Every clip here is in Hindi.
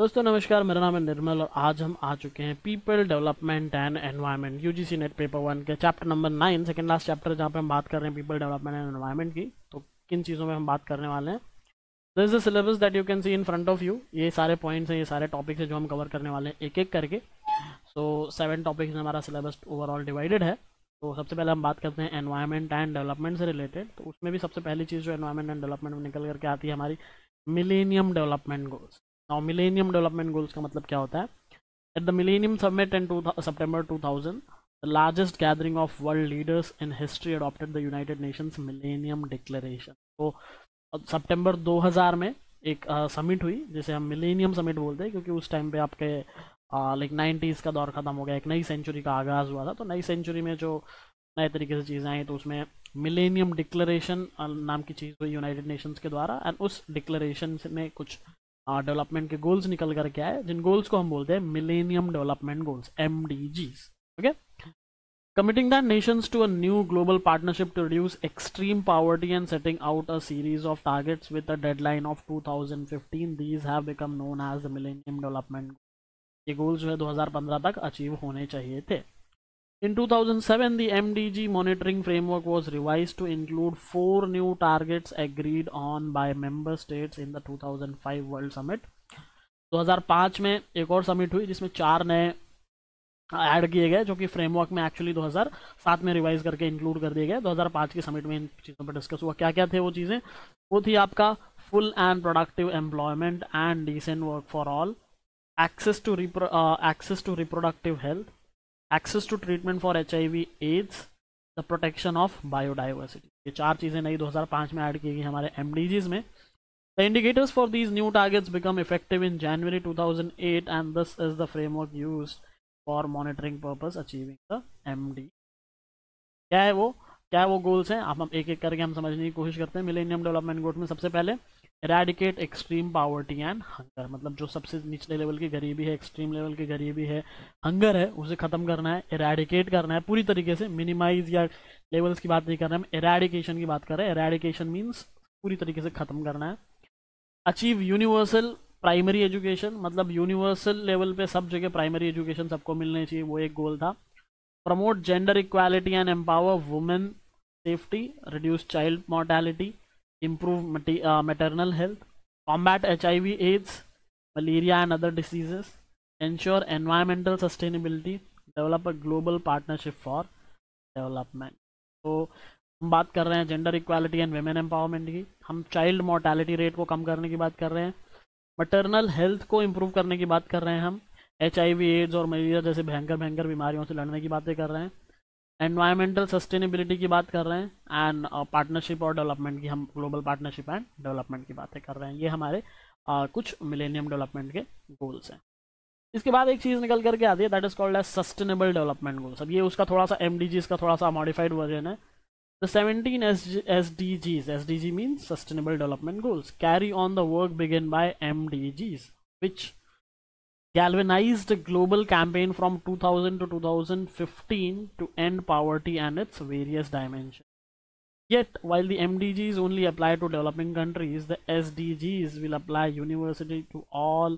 दोस्तों नमस्कार, मेरा नाम है निर्मल और आज हम आ चुके हैं people development and environment UGC NET paper 1 के chapter number 9, second last chapter, जहाँ पे हम बात कर रहे हैं पीपल डेवलपमेंट एंड एनवायरनमेंट की। तो किन चीज़ों में हम बात करने वाले हैं, this is the syllabus that you can see in front of you. ये सारे पॉइंट्स हैं, ये सारे टॉपिक्स हैं जो हम कवर करने वाले हैं एक एक करके। सो 7 टॉपिक्स में हमारा सिलेबस ओवरऑल डिवाइडेड है। तो सबसे पहले हम बात करते हैं एनवायरनमेंट एंड डेवलपमेंट से रिलेटेड। तो उसमें भी सबसे पहली चीज़ जो एनवायरनमेंट एंड डेवलपमेंट में निकल करके आती है हमारी millennium development goals. Now millennium development goals का मतलब क्या होता है? At the millennium summit in September 2000, the largest gathering of world leaders in history adopted the United Nations Millennium Declaration। तो सितंबर 2000 में एक समिट हुई जिसे हम मिलेनियम समिट बोलते हैं, क्योंकि उस टाइम पे आपके लाइक 90s का दौर ख़त्म हो गया, एक नई सेंचुरी का आगाज़ हुआ था। तो नई सेंचुरी में जो नए तरीके से चीज़ें आई, तो उसमें मिलेनियम डिक्लेरेशन नाम की चीज़ हुई यूनाइटेड नेशंस के द्वारा। एंड उस डिक्लेरेशन में कुछ डेवलपमेंट के गोल्स निकल कर के आए, जिन गोल्स को हम बोलते हैं millennium development goals, MDGs। Okay, committing the nations to a new global partnership to reduce extreme poverty and setting out a series of targets with a deadline of 2015, these have become known as the Millennium Development Goals। ये गोल्स जो है 2015 तक अचीव होने चाहिए थे। In 2007, the MDG monitoring framework was revised to include 4 new targets agreed on by member states in the 2005 World Summit। 2005 में एक और समिट हुई जिसमें 4 नए ऐड किए गए, जो कि फ्रेमवर्क में एक्चुअली 2007 में रिवाइज करके इंक्लूड कर दिए गए। 2005 की समिट में इन चीज़ों पर डिस्कस हुआ। क्या क्या थे वो चीज़ें? वो थी आपका full and productive employment and decent work for all, access to reproductive health, access to treatment for HIV AIDS, the protection of biodiversity. ये 4 चीज़ें नई 2005 में ऐड की गई हमारे MDGs में। The indicators for these new targets become effective in January 2008 and this is the framework used for monitoring purpose achieving the MD। क्या है वो, क्या वो गोल्स हैं? अब हम एक एक करके हम समझने की कोशिश करते हैं। मिलेनियम डेवलपमेंट गोल्स में सबसे पहले eradicate extreme poverty and hunger, मतलब जो सबसे निचले लेवल की गरीबी है, एक्सट्रीम लेवल की गरीबी है, हंगर है, उसे खत्म करना है, इरेडिकेट करना है पूरी तरीके से। मिनिमाइज या लेवल्स की बात नहीं कर रहे हैं हम, इरेडिकेशन की बात कर रहे हैं। इरेडिकेशन मीन्स पूरी तरीके से खत्म करना है। अचीव यूनिवर्सल प्राइमरी एजुकेशन, मतलब यूनिवर्सल लेवल पे सब जगह प्राइमरी एजुकेशन सबको मिलनी चाहिए, वो एक गोल था। Promote gender equality and empower women safety, reduce child mortality, improve maternal health, combat HIV AIDS, malaria and other diseases, ensure environmental sustainability, develop a global partnership for development। तो हम बात कर रहे हैं gender equality and women empowerment की, हम चाइल्ड मोर्टेलिटी रेट को कम करने की बात कर रहे हैं, मटर्नल हेल्थ को इम्प्रूव करने की बात कर रहे हैं हम, HIV एड्स और मलेरिया जैसे भयंकर भयंकर बीमारियों से लड़ने की बातें कर रहे हैं, एनवायरमेंटल सस्टेनेबिलिटी की बात कर रहे हैं, एंड पार्टनरशिप और डेवलपमेंट की, हम ग्लोबल पार्टनरशिप एंड डेवलपमेंट की बातें कर रहे हैं। ये हमारे कुछ मिलेनियम डेवलपमेंट के गोल्स हैं। इसके बाद एक चीज़ निकल करके आती है that is called as sustainable development goals. अब ये उसका थोड़ा सा MDGs का थोड़ा सा मॉडिफाइड वर्जन है। The 17 SDGs, SDG means Sustainable Development Goals, carry on the work begun by MDGs, which galvanized a global campaign from 2000 to 2015 to end poverty and its various dimensions. Yet, while the MDGs only apply to developing countries, the SDGs will apply universally to all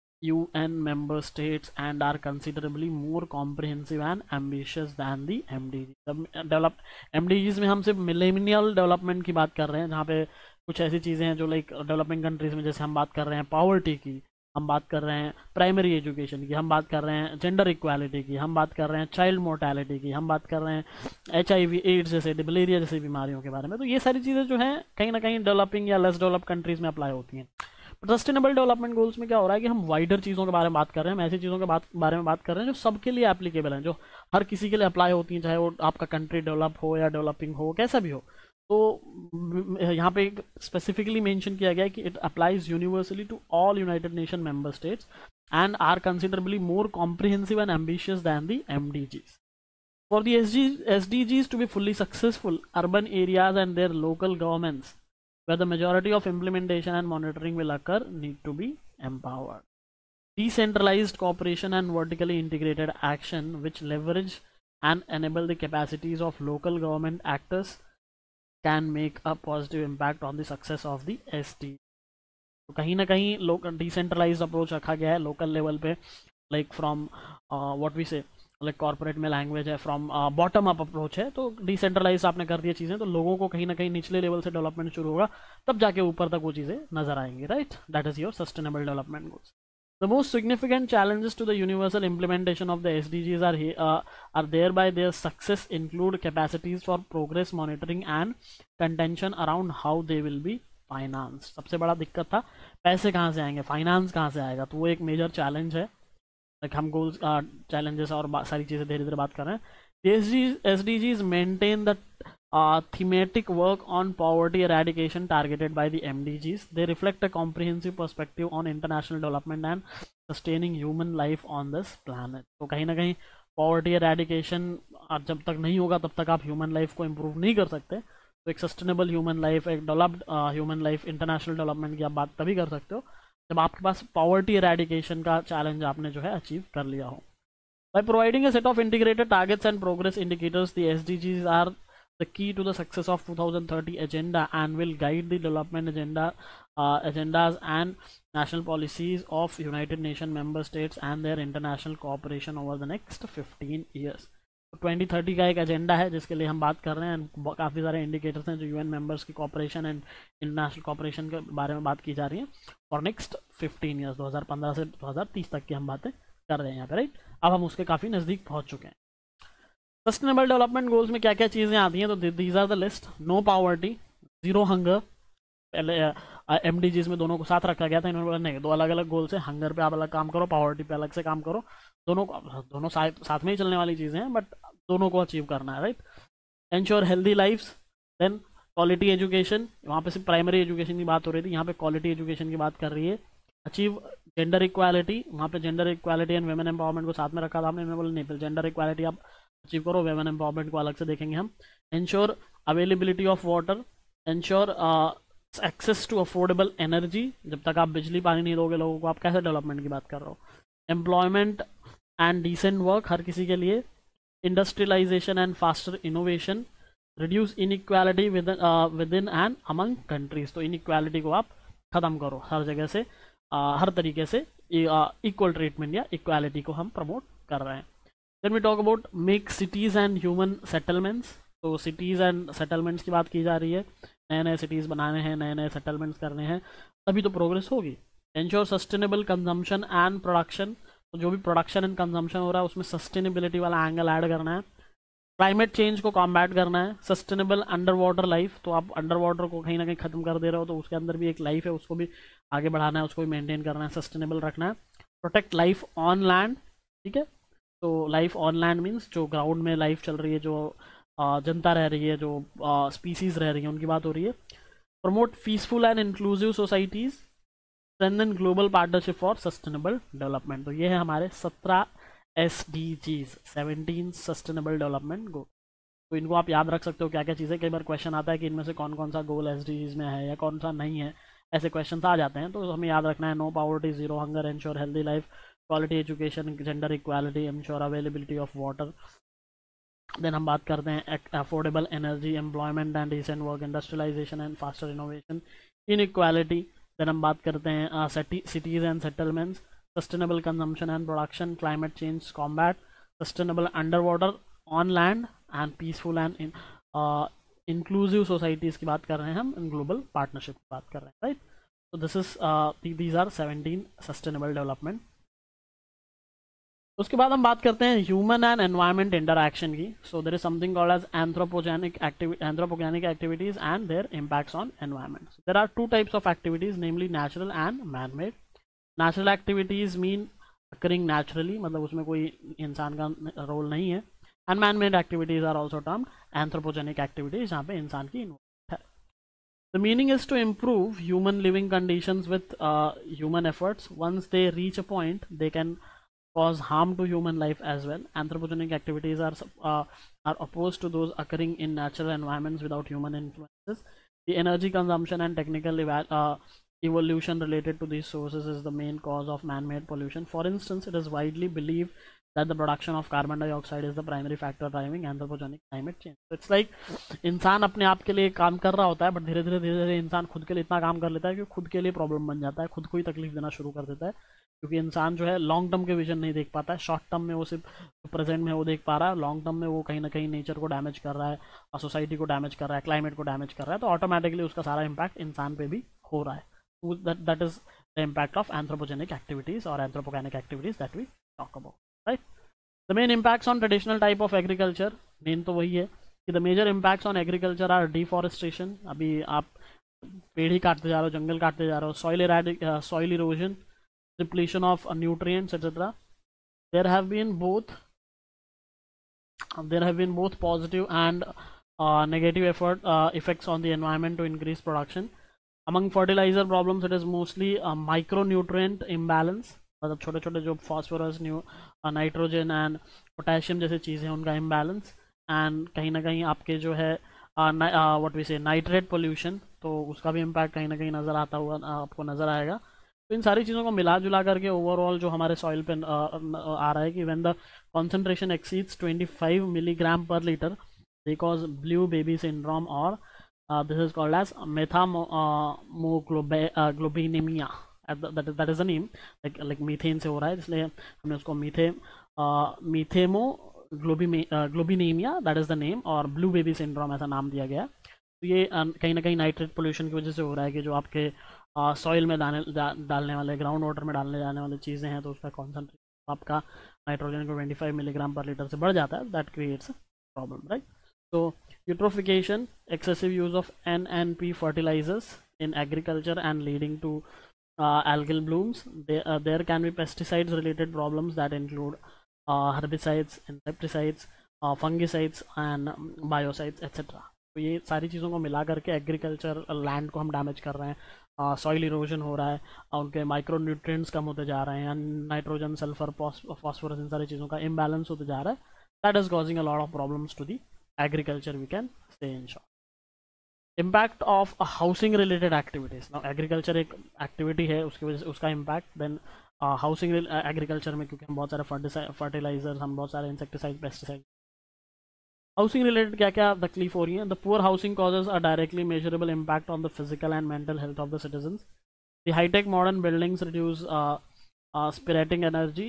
UN member states and are considerably more comprehensive and ambitious than the MDGs। MDGs में हम सिर्फ मिलेनियल डेवलपमेंट की बात कर रहे हैं, जहाँ पे कुछ ऐसी चीज़ें हैं जो लाइक डेवलपिंग कंट्रीज़ में, जैसे हम बात कर रहे हैं पॉवर्टी की, हम बात कर रहे हैं प्राइमरी एजुकेशन की, हम बात कर रहे हैं जेंडर इक्वालिटी की, हम बात कर रहे हैं चाइल्ड मोर्टेलिटी की, हम बात कर रहे हैं HIV एड्स जैसे, मलेरिया जैसी बीमारियों के बारे में। तो ये सारी चीज़ें जो हैं कहीं ना कहीं डेवलपिंग या लेस डेवलप कंट्रीज़ में अप्लाई होती हैं। सस्टेनेबल डेवलपमेंट गोल्स में क्या हो रहा है कि हम वाइडर चीज़ों के बारे में बात कर रहे हैं, हम ऐसी चीज़ों के बारे में बात कर रहे हैं जो सबके लिए एप्लीकेबल हैं, जो हर किसी के लिए अप्लाई होती हैं, चाहे वो आपका कंट्री डेवलप हो या डेवलपिंग हो, कैसा भी हो। तो यहाँ पे स्पेसिफिकली मेंशन किया गया है कि it applies universally to all United Nation member states and are considerably more comprehensive and ambitious than the MDGs। For the SDGs to be fully successful, urban areas and their local governments, where the majority of implementation and monitoring will occur, need to be empowered. Decentralized cooperation and vertically integrated action which leverage and enable the capacities of local government actors can make a positive impact on the success of the SDG। तो कहीं ना कहीं लोकल डिसेंट्रलाइज अप्रोच रखा गया है लोकल लेवल पे, like from what we say, like corporate में लैंग्वेज है, फ्रॉम बॉटम अप अप्रोच है, तो डिसेंट्रलाइज आपने कर दिया चीज़ें, तो लोगों को कहीं ना कहीं निचले लेवल से डेवलपमेंट शुरू होगा, तब जाके ऊपर तक वो चीज़ें नजर आएंगी, right. That is your sustainable development goals. The most significant challenges to the universal implementation of the SDGs are thereby their success include capacities for progress monitoring and contention around how they will be financed। सबसे बड़ा दिक्कत था पैसे कहाँ से आएंगे, फाइनेंस कहाँ से आएगा, तो वो एक मेजर चैलेंज है। लाइक हम गोल्स चैलेंजेस और सारी चीज़ें धीरे धीरे बात कर रहे हैं। SDGs maintain the thematic work on poverty eradication targeted by the MDGs. They reflect a comprehensive perspective on international development and sustaining human life on this planet। तो कहीं ना कहीं पॉवर्टी एरेडिकेशन जब तक नहीं होगा तब तक आप ह्यूमन लाइफ को इम्प्रूव नहीं कर सकते। तो एक सस्टेनेबल ह्यूमन लाइफ, एक developed human life, international development की आप बात तभी कर सकते हो जब आपके पास पॉवर्टी एरेडिकेशन का चैलेंज आपने जो है अचीव कर लिया हो। By providing a set of integrated targets and progress indicators, the SDGs are the key to the success of 2030 agenda and will guide the development agendas and national policies of United Nations member states and their international cooperation over the next 15 years। 2030 का एक एजेंडा है जिसके लिए हम बात कर रहे हैं, काफ़ी सारे इंडिकेटर्स हैं जो यूएन मेंबर्स की कॉपरेशन एंड इंटरनेशनल कॉपरेशन के बारे में बात की जा रही है फॉर नेक्स्ट 15 ईयर्स, 2015 से 2030 तक की हम बातें कर रहे हैं यहाँ पे, राइट। अब हम उसके काफ़ी नज़दीक पहुँच चुके हैं। सस्टेनेबल डेवलपमेंट गोल्स में क्या क्या चीज़ें आती हैं, तो these are the list. No poverty, zero hunger, पहले MDGs में दोनों को साथ रखा गया था, इन्होंने बोला नहीं, दो अलग अलग गोल्स हैं, हंगर पे आप अलग काम करो, पॉवर्टी पे अलग से काम करो, दोनों साथ में ही चलने वाली चीज़ें हैं बट दोनों को अचीव करना है, right. Ensure healthy lifes, then quality education, वहाँ पे सिर्फ प्राइमरी एजुकेशन की बात हो रही थी, यहाँ पे क्वालिटी एजुकेशन की बात कर रही है। अचीव जेंडर इक्वालिटी, वहाँ पे gender equality and women empowerment को साथ में रखा था हमने, बोला नहीं, फिर जेंडर इक्वालिटी आप अचीव करो, वुमेन एम्पावरमेंट को अलग से देखेंगे हम। Ensure availability of water, ensure access to affordable energy, जब तक आप बिजली पानी नहीं दोगे लोगों को, आप कैसे डेवलपमेंट की बात कर रहे हो। एम्प्लॉयमेंट एंड डिसेंट वर्क, हर किसी के लिए। Industrialization and faster innovation, reduce inequality within and among countries, तो इनइक्वालिटी को आप ख़त्म करो हर जगह से, हर तरीके से इक्वल ट्रीटमेंट या इक्वालिटी को हम प्रमोट कर रहे हैं। Then we talk about make cities and human settlements, तो सिटीज़ एंड सेटलमेंट्स की बात की जा रही है, नए नए सिटीज़ बनाने हैं, नए नए सेटलमेंट्स करने हैं, तभी तो प्रोग्रेस होगी। Ensure sustainable consumption and production, तो जो भी प्रोडक्शन एंड कंजम्पशन हो रहा है उसमें सस्टेनेबिलिटी वाला एंगल ऐड करना है। क्लाइमेट चेंज को कॉम्बैट करना है। सस्टेनेबल अंडर वाटर लाइफ, तो आप अंडर वाटर को कहीं ना कहीं ख़त्म कर दे रहे हो, तो उसके अंदर भी एक लाइफ है, उसको भी आगे बढ़ाना है, उसको भी मेंटेन करना है, सस्टेनेबल रखना है। प्रोटेक्ट लाइफ ऑन लैंड, ठीक है, तो लाइफ ऑन लैंड मीन्स जो ग्राउंड में लाइफ चल रही है, जो जनता रह रही है, जो स्पीसीज रह रही है, उनकी बात हो रही है। Promote peaceful and inclusive societies, strengthen global partnership for sustainable development, तो ये है हमारे 17 SDGs, 17 सस्टेनेबल डेवलपमेंट गोल। तो इनको आप याद रख सकते हो क्या क्या चीज़ें, कई बार क्वेश्चन आता है कि इनमें से कौन कौन सा गोल SDGs में है या कौन सा नहीं है, ऐसे क्वेश्चन आ जाते हैं, तो हमें याद रखना है। No poverty, zero hunger, ensure healthy life, quality education, gender equality, ensure availability of water. Then हम बात करते हैं affordable energy, employment and decent work, industrialization and faster innovation, inequality. Then हम बात करते हैं cities and settlements, sustainable consumption and production, climate change combat, sustainable under water, on land and peaceful and inclusive societies की बात कर रहे हैं हम, इन ग्लोबल पार्टनरशिप की बात कर रहे हैं, राइट। तो दीज आर 17 सस्टेनेबल डेवलपमेंट। उसके बाद हम बात करते हैं ह्यूमन एंड एनवायरनमेंट इंटरैक्शन की। So there is something called as anthropogenic activities and their impacts on environment. There are two types of activities, namely natural and man made. Natural activities mean occurring naturally, मतलब उसमें कोई इंसान का रोल नहीं है। And man made activities are also termed anthropogenic activities, जहाँ पे इंसान की इन्वॉल्वमेंट है। The meaning is to improve human living conditions with human efforts. Once they reach a point, they can cause harm to human life as well. Anthropogenic activities are opposed to those occurring in natural environments without human influences. The energy consumption and technical evolution related to these sources is the main cause of man-made pollution. For instance, it is widely believed that the production of carbon dioxide is the primary factor driving anthropogenic climate change. So it's like इंसान अपने आप के लिए काम कर रहा होता है, बट धीरे धीरे इंसान खुद के लिए इतना काम कर लेता है कि खुद के लिए प्रॉब्लम बन जाता है, खुद को ही तकलीफ देना शुरू कर देता है, क्योंकि इंसान जो है लॉन्ग टर्म के विजन नहीं देख पाता है। शॉर्ट टर्म में वो सिर्फ प्रेजेंट में वो देख पा रहा है, लॉन्ग टर्म में वो कहीं ना कहीं नेचर को डैमेज कर रहा है, सोसाइटी को डैमेज कर रहा है, क्लाइमेट को डैमेज कर रहा है, तो ऑटोमेटिकली उसका सारा इम्पैक्ट इंसान पे भी हो रहा है। That is the impact of anthropogenic activities और anthropogenic activities that we talk about, right. The main impacts on traditional type of agriculture, main तो वही है कि the major impacts on agriculture are deforestation, अभी आप पेड़ ही काटते जा रहे हो, जंगल काटते जा रहे हो, soil erosion, depletion of nutrients, etc. There have been both positive and negative effects on the environment to increase production. Among fertilizer problems, it is mostly micronutrient imbalance, मतलब छोटे छोटे जो phosphorus, नाइट्रोजन एंड पोटेशियम जैसे चीज़ें हैं उनका imbalance, एंड कहीं ना कहीं आपके जो है what we say nitrate pollution, तो उसका भी इम्पैक्ट कहीं ना कहीं नज़र आता हुआ आपको नज़र आएगा। तो इन सारी चीज़ों को मिला जुला करके ओवरऑल जो हमारे सॉइल पे आ रहा है कि when the concentration exceeds 25 milligram per litre they cause blue baby syndrome, और this is called as methemoglobinemia, that is the name, like methane से हो रहा है इसलिए हमने उसको methemoglobinemia that is the name, और ब्लू बेबी सिंड्रोम ऐसा नाम दिया गया। तो ये कहीं ना कहीं नाइट्रेट पोल्यूशन की वजह से हो रहा है कि जो आपके सॉइल में डालने वाले, ग्राउंड वाटर में डालने जाने वाली चीज़ें हैं, तो उसका कॉन्सेंट्रेशन आपका नाइट्रोजन को 25 मिलीग्राम पर लीटर से बढ़ जाता है, दैट क्रिएट्स प्रॉब्लम, राइट। तो eutrophication, excessive use of NNP fertilisers in agriculture and leading to algal blooms. There can be pesticides related problems that include herbicides, insecticides, fungicides and biocides, etc. तो ये सारी चीज़ों को मिला करके एग्रीकल्चर लैंड को हम डैमेज कर रहे हैं, सॉइल इरोजन हो रहा है, उनके माइक्रो न्यूट्रिएंट्स कम होते जा रहे हैं, नाइट्रोजन, सल्फर, फॉस्फोरस, इन सारी चीज़ों का इम्बैलेंस होते जा रहा है, that is causing a lot of problems to the agriculture, we can say in short. Impact of housing related activities, now agriculture एक एक्टिविटी है, उसकी वजह से उसका इम्पैक्ट, देन हाउसिंग एग्रीकल्चर में क्योंकि हम बहुत सारे फर्टिलाइजर्स, हम बहुत सारे इंसेक्टिसाइड, पेस्टिसाइड, हाउसिंग रिलेटेड क्या क्या तकलीफ हो रही है। The poor housing causes a directly measurable impact on the physical and mental health of the citizens. The high tech modern buildings reduce spirating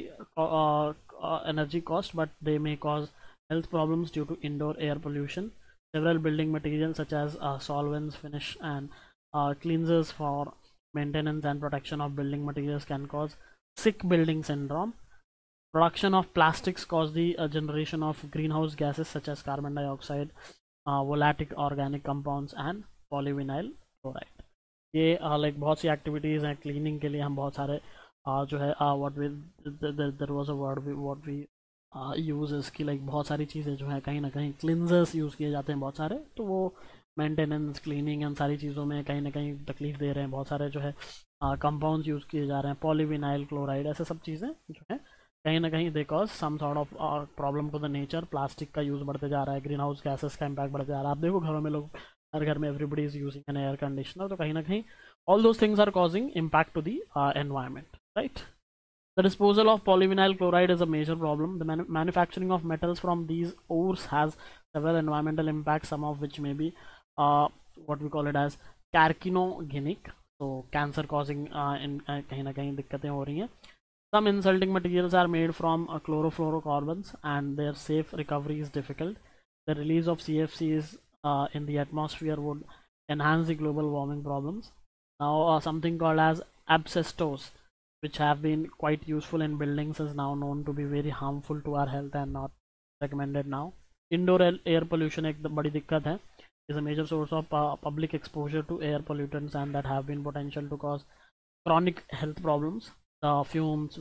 energy cost, but they may cause health problems due to indoor air pollution. Several building materials such as solvents, finish and cleansers for maintenance and protection of building materials can cause sick building syndrome. Production of plastics cause the generation of greenhouse gases such as carbon dioxide, volatile organic compounds and polyvinyl chloride. ये लाइक बहुत सी एक्टिविटीज़ हैं क्लीनिंग के लिए, हम बहुत सारे जो है what we there was a word what we use इसकी, लाइक बहुत सारी चीज़ें जो है कहीं ना कहीं क्लिनजर्स यूज़ किए जाते हैं बहुत सारे, तो वो मेंटेनेंस, क्लीनिंग इन सारी चीज़ों में कहीं ना कहीं तकलीफ दे रहे हैं, बहुत सारे जो है कंपाउंड्स यूज़ किए जा रहे हैं, पॉलीविनाइल क्लोराइड, ऐसे सब चीज़ें जो है कहीं ना कहीं they cause some sort of problem to the nature. Plastic का यूज़ बढ़ते जा रहा है, ग्रीन हाउस गैसेस का इम्पैक्ट बढ़ते जा रहा है, आप देखो घरों में लोग, हर घर में everybody is using an air conditioner, तो कहीं ना कहीं all those things are causing impact to the environment, right. The disposal of polyvinyl chloride is a major problem. The manufacturing of metals from these ores has several environmental impacts, some of which may be what we call it as carcinogenic, so cancer causing कहीं ना कहीं दिक्कतें हो रही हैं। Some insulting materials are made from chlorofluorocarbons and their safe recovery is difficult. The release of CFCs in the atmosphere would enhance the global warming problems. Now something called as asbestos, which have been quite useful in buildings, is now known to be very harmful to our health and not recommended now. Indoor air pollution एक बड़ी दिक्कत है, is a major source of public exposure to air pollutants and that have been potential to cause chronic health problems. The fumes,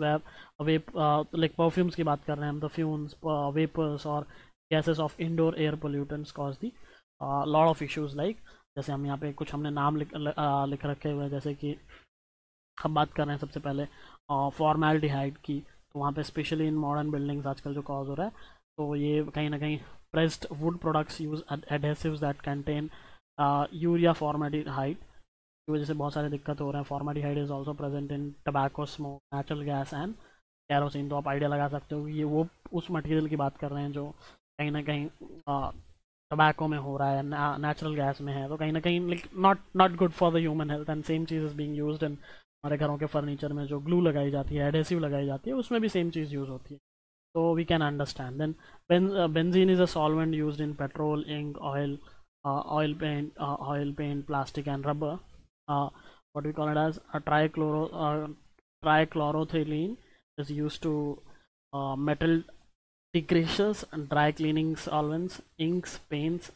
like perfumes की बात कर रहे हैं हम, the fumes, vapors और gases of indoor air pollutants cause the lot of issues, like जैसे हम यहाँ पे कुछ हमने नाम लिख रखे हुए हैं, जैसे कि हम बात कर रहे हैं सबसे पहले फॉर्मेल्डिहाइड की, तो वहाँ पे स्पेशली इन मॉडर्न बिल्डिंग्स आजकल जो कॉज हो रहा है, तो ये कहीं ना कहीं pressed wood products use adhesives that contain urea formaldehyde की वजह से बहुत सारे दिक्कत हो रहे हैं। Formaldehyde is also present in tobacco smoke, natural gas and kerosene, तो आप आइडिया लगा सकते हो कि ये वो उस मटेरियल की बात कर रहे हैं जो कहीं ना कहीं टबैको में हो रहा है, नेचुरल गैस में है, तो कहीं ना कहीं like not not good for the human health. And same चीज़ इज़ बीइंग यूज्ड इन हमारे घरों के फर्नीचर में जो ग्लू लगाई जाती है, एडेसिव लगाई जाती है, उसमें भी सेम चीज़ यूज़ होती है। So we can understand. Then benzene is a solvent used in petrol, ink, oil paint, plastic, and rubber. What we call it as a trichloroethylene is used to metal degreasers and dry cleaning solvents, inks, paints.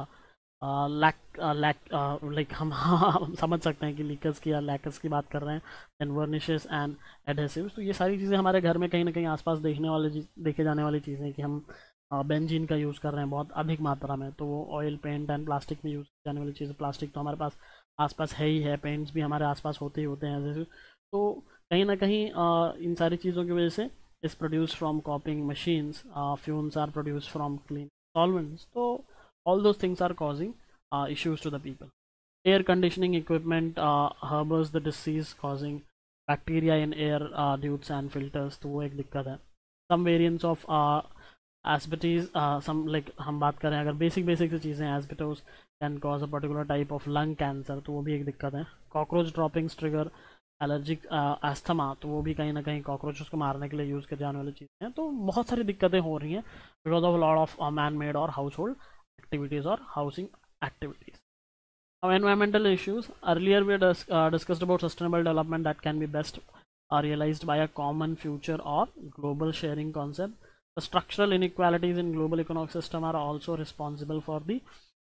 Like हम समझ सकते हैं कि लीकर्स की या लैकर्स की बात कर रहे हैं। दैन वर्निशेस एंड एडहेसिव्स, तो ये सारी चीज़ें हमारे घर में कहीं ना कहीं आसपास देखे जाने वाली चीज़ें कि हम बेंजीन का यूज़ कर रहे हैं बहुत अधिक मात्रा में, तो वो ऑयल पेंट एंड प्लास्टिक में यूज़ की जाने वाली चीज़। प्लास्टिक तो हमारे पास आसपास है ही है, पेंट्स भी हमारे आसपास होते ही होते हैं जैसे, तो कहीं ना कहीं इन सारी चीज़ों की वजह से is produce from copying machines, fumes are produce from clean solvents, तो all those things are causing issues to the people. Air conditioning equipment harbors the disease causing bacteria in air ducts and filters, तो वो एक दिक्कत है। some variants of asbestos, some like हम बात करें अगर बेसिक से चीज़ें, asbestos can cause a particular type of lung cancer, तो वो भी एक दिक्कत है। cockroach droppings trigger allergic asthma, तो वो भी कहीं ना कहीं कॉकरोचेस को मारने के लिए यूज़ की जाने वाली चीज़ें हैं। तो बहुत सारी दिक्कतें हो रही हैं because of lot of man made और household activities or housing activities. Now, environmental issues. Earlier, we discussed about sustainable development that can be best realized by a common future or global sharing concept. The structural inequalities in global economic system are also responsible for the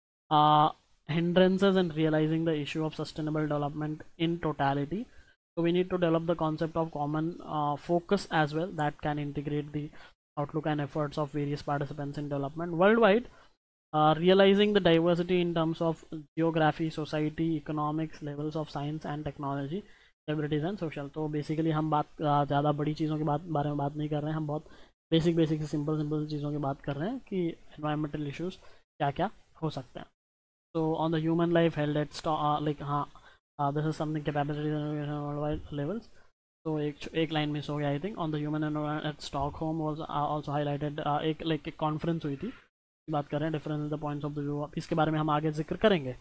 hindrances in realizing the issue of sustainable development in totality. So we need to develop the concept of common focus as well that can integrate the outlook and efforts of various participants in development worldwide. Realizing the diversity in terms of geography, society, economics, levels of science and technology, abilities and social. तो बेसिकली हम बात ज़्यादा बड़ी चीज़ों के बारे में बात नहीं कर रहे हैं, हम बहुत बेसिक से सिंपल चीज़ों की बात कर रहे हैं कि environmental issues क्या क्या हो सकते हैं। So on the human life held at like this is something capacity worldwide levels. तो एक लाइन मिस हो गया I think. On the human environment at Stockholm was also highlighted, एक कॉन्फ्रेंस हुई थी, बात कर रहे हैं difference in the points of the view, इसके बारे में हम आगे जिक्र करेंगे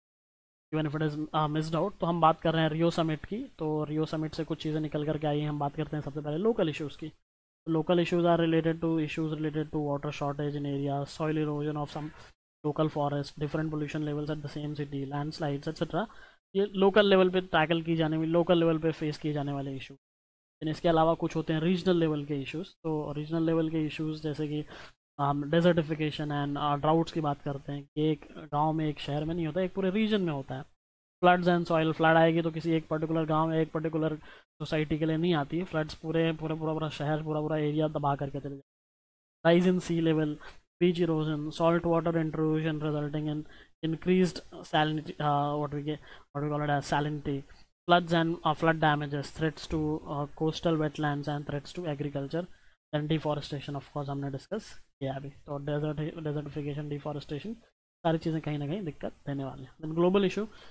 even if it is missed out. तो हम बात कर रहे हैं रियो समिट की, तो रियो समिट से कुछ चीज़ें निकल करके आई हैं। हम बात करते हैं सबसे पहले लोकल इश्यूज़ की। Local issues are related to issues related to water shortage in area, soil erosion of some local forest, different pollution levels at the same city, landslides etcetera. ये लोकल लेवल पे टैकल की जाने वाली, लोकल लेवल पे फेस किए जाने वाले इशू। इसके अलावा कुछ होते हैं रीजनल लेवल के इश्यूज़। तो रीजनल लेवल के इश्यूज़ जैसे कि डेजर्टिफिकेशन एंड ड्राउट्स की बात करते हैं कि एक गांव में, एक शहर में नहीं होता, एक पूरे रीजन में होता है। फ्लड्स एंड सॉइल, फ्लड आएगी तो किसी एक पर्टिकुलर गांव, एक पर्टिकुलर सोसाइटी के लिए नहीं आती है, फ्लड्स पूरा शहर, पूरा एरिया दबा करके चले जाते हैं। Rise in sea level, beach erosion, salt water intrusion resulting in increased salinity, what we call it as salinity, floods and flood damages, threats to coastal wetlands and threats to agriculture, then deforestation of course हमने डिस्कस किया अभी। तो डेजर्टिफिकेशन, डिफॉरेस्टेशन, सारी चीज़ें कहीं ना कहीं दिक्कत देने वाली हैं। Then global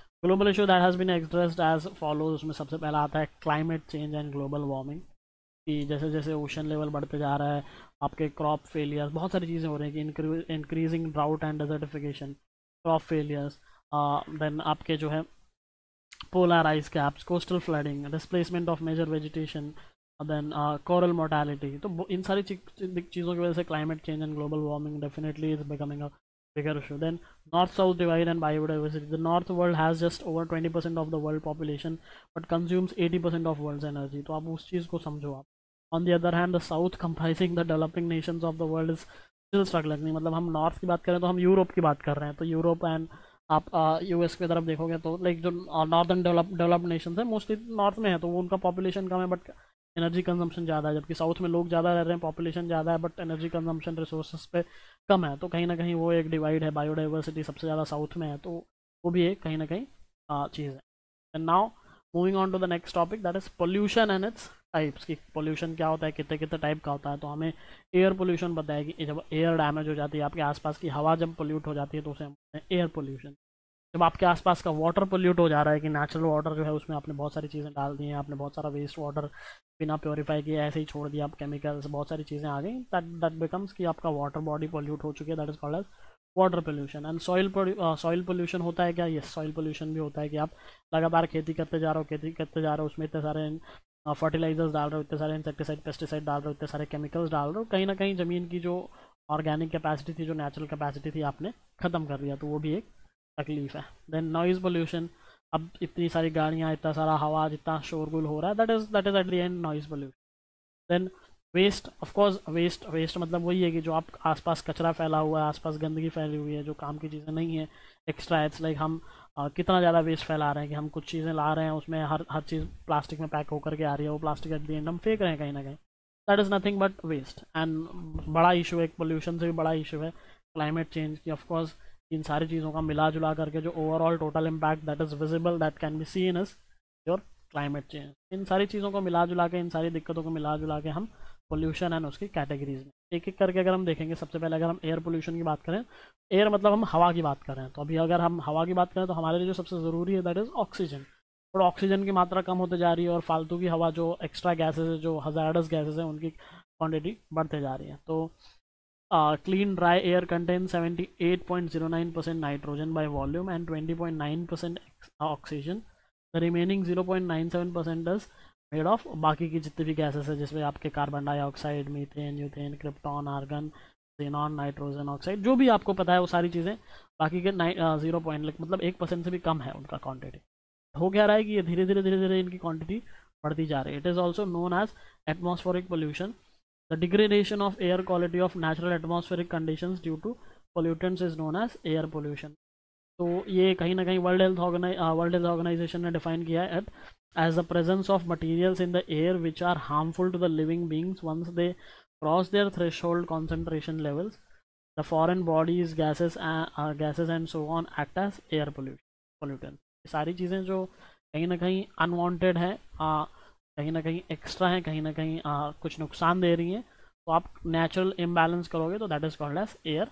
issue that has been addressed as follows. उसमें सबसे पहला आता है climate change and global warming, कि जैसे जैसे ओशन लेवल बढ़ते जा रहा है, आपके क्रॉप फेलियर्स, बहुत सारी चीज़ें हो रही हैं कि increasing drought and desertification, crop failures, then आपके जो है polar ice caps, coastal flooding, displacement of major vegetation, then coral mortality। तो इन सारी चीज़ों की वजह से climate change and global warming definitely is becoming a bigger issue. Then north-south divide and biodiversity. The north world has just over 20% of the world population but consumes 80% of world's energy. तो आप उस चीज़ को समझो आप। On the other hand, the south comprising the developing nations of the world is still struggling। मतलब हम नॉर्थ की बात करें तो हम यूरोप की बात कर रहे हैं, तो यूरोप एंड आप यूएस की तरफ देखोगे तो लाइक जो नॉर्दर्न डेवलप्ड नेशंस है मोस्टली नॉर्थ में है, तो वो उनका पॉपुलेशन कम है बट एनर्जी कंजम्पशन ज़्यादा है, जबकि साउथ में लोग ज़्यादा रह रहे हैं, पॉपुलेशन ज़्यादा है बट एनर्जी कंजम्पशन रिसोर्सेज पे कम है। तो कहीं ना कहीं वो एक डिवाइड है, बायोडाइवर्सिटी सबसे ज़्यादा साउथ में है, तो वो भी एक कहीं ना कहीं चीज़ है। And now moving on to the next topic that is pollution and its types. की पोल्यूशन क्या होता है, कितने कितने टाइप का होता है। तो हमें एयर पोल्यूशन पता है कि जब एयर डैमेज हो जाती है, आपके आसपास की हवा जब पोल्यूट हो जाती है तो उसे हम एयर पोल्यूशन। जब आपके आसपास का वाटर पोल्यूट हो जा रहा है कि नेचुरल वाटर जो है उसमें आपने बहुत सारी चीज़ें डाल दी हैं, आपने बहुत सारा वेस्ट वाटर बिना प्योरीफाई किए ऐसे ही छोड़ दिया, आप केमिकल्स बहुत सारी चीज़ें आ गई, दैट दैट बिकम्स कि आपका वाटर बॉडी पोल्यूट हो चुकी है, that is called as water pollution. And soil pollution होता है क्या? यस, सॉइल पोल्यूशन भी होता है कि आप लगातार खेती करते जा रहे हो, खेती करते जा रहे हो, उसमें इतने सारे फर्टिलाइजर्स डाल रहे हो, इतने सारे इंसेक्टिसाइड पेस्टिसाइड डाल रहे हो, इतने सारे केमिकल्स डाल रहे हो, कहीं ना कहीं ज़मीन की जो ऑर्गेनिक कैपेसिटी थी, जो नेचुरल कैपेसिटी थी, आपने ख़त्म कर दिया, तो वो भी एक तकलीफ है। देन नॉइज़ पोल्यूशन, अब इतनी सारी गाड़ियाँ, इतना सारा हवा, जितना शोरगुल हो रहा है, that is at the end noise pollution. Then waste, of course waste मतलब वही है कि जो आप आसपास कचरा फैला हुआ है, आसपास गंदगी फैली हुई है, जो काम की चीज़ें नहीं है, एक्स्ट्रा, इट्स लाइक हम कितना ज़्यादा वेस्ट फैला रहे हैं कि हम कुछ चीज़ें ला रहे हैं, उसमें हर चीज़ प्लास्टिक में पैक होकर के आ रही है, वो प्लास्टिक एट द एंड हम फेंक रहे हैं कहीं ना कहीं, that is nothing but waste. And बड़ा इशू है, एक पोल्यूशन से भी बड़ा इशू है क्लाइमेट चेंज की। ऑफकोर्स इन सारी चीज़ों का मिला जुला करके जो overall total impact that is visible, that can be seen is your climate change. इन सारी चीज़ों को मिला जुला के, इन सारी दिक्कतों को मिला जुला के हम पोल्यूशन एंड उसकी कैटेगरीज में एक एक करके अगर हम देखेंगे, सबसे पहले अगर हम एयर पोल्यूशन की बात करें, एयर मतलब हम हवा की बात कर रहे हैं, तो अभी अगर हम हवा की बात करें तो हमारे लिए जो सबसे ज़रूरी है दैट इज़ ऑक्सीजन। और ऑक्सीजन की मात्रा कम होते जा रही है और फालतू की हवा, जो एक्स्ट्रा गैसेज है, जो हजार्डस गैसेज हैं, उनकी क्वांटिटी बढ़ते जा रही है। तो clean dry air contains 78.09% nitrogen by volume and 20.9% oxygen. The remaining 0.97% is made of बाकी की जितनी भी गैसेस है, जिसमें आपके carbon dioxide, methane, ethane, krypton, argon, xenon, nitrogen oxide, जो भी आपको पता है वो सारी चीज़ें बाकी के 0 मतलब 1% से भी कम है उनका क्वांटिटी। हो क्या रहा है कि ये धीरे धीरे इनकी क्वांटिटी बढ़ती जा रही है। It is also known as atmospheric pollution. The degradation of air quality of natural atmospheric conditions due to pollutants is known as air pollution. तो ये कहीं ना कहीं वर्ल्ड हेल्थ ऑर्गेनाइजेशन ने डिफाइन किया है as the presence of materials in the air which are harmful to the living beings once they cross their threshold concentration levels. The foreign bodies, gases and so on act as air pollutants. ये सारी चीज़ें जो कहीं ना कहीं अनवांटेड है, कहीं ना कहीं एक्स्ट्रा है, कहीं ना कहीं कुछ नुकसान दे रही हैं, तो आप नेचुरल इम्बैलेंस करोगे तो that is called as air.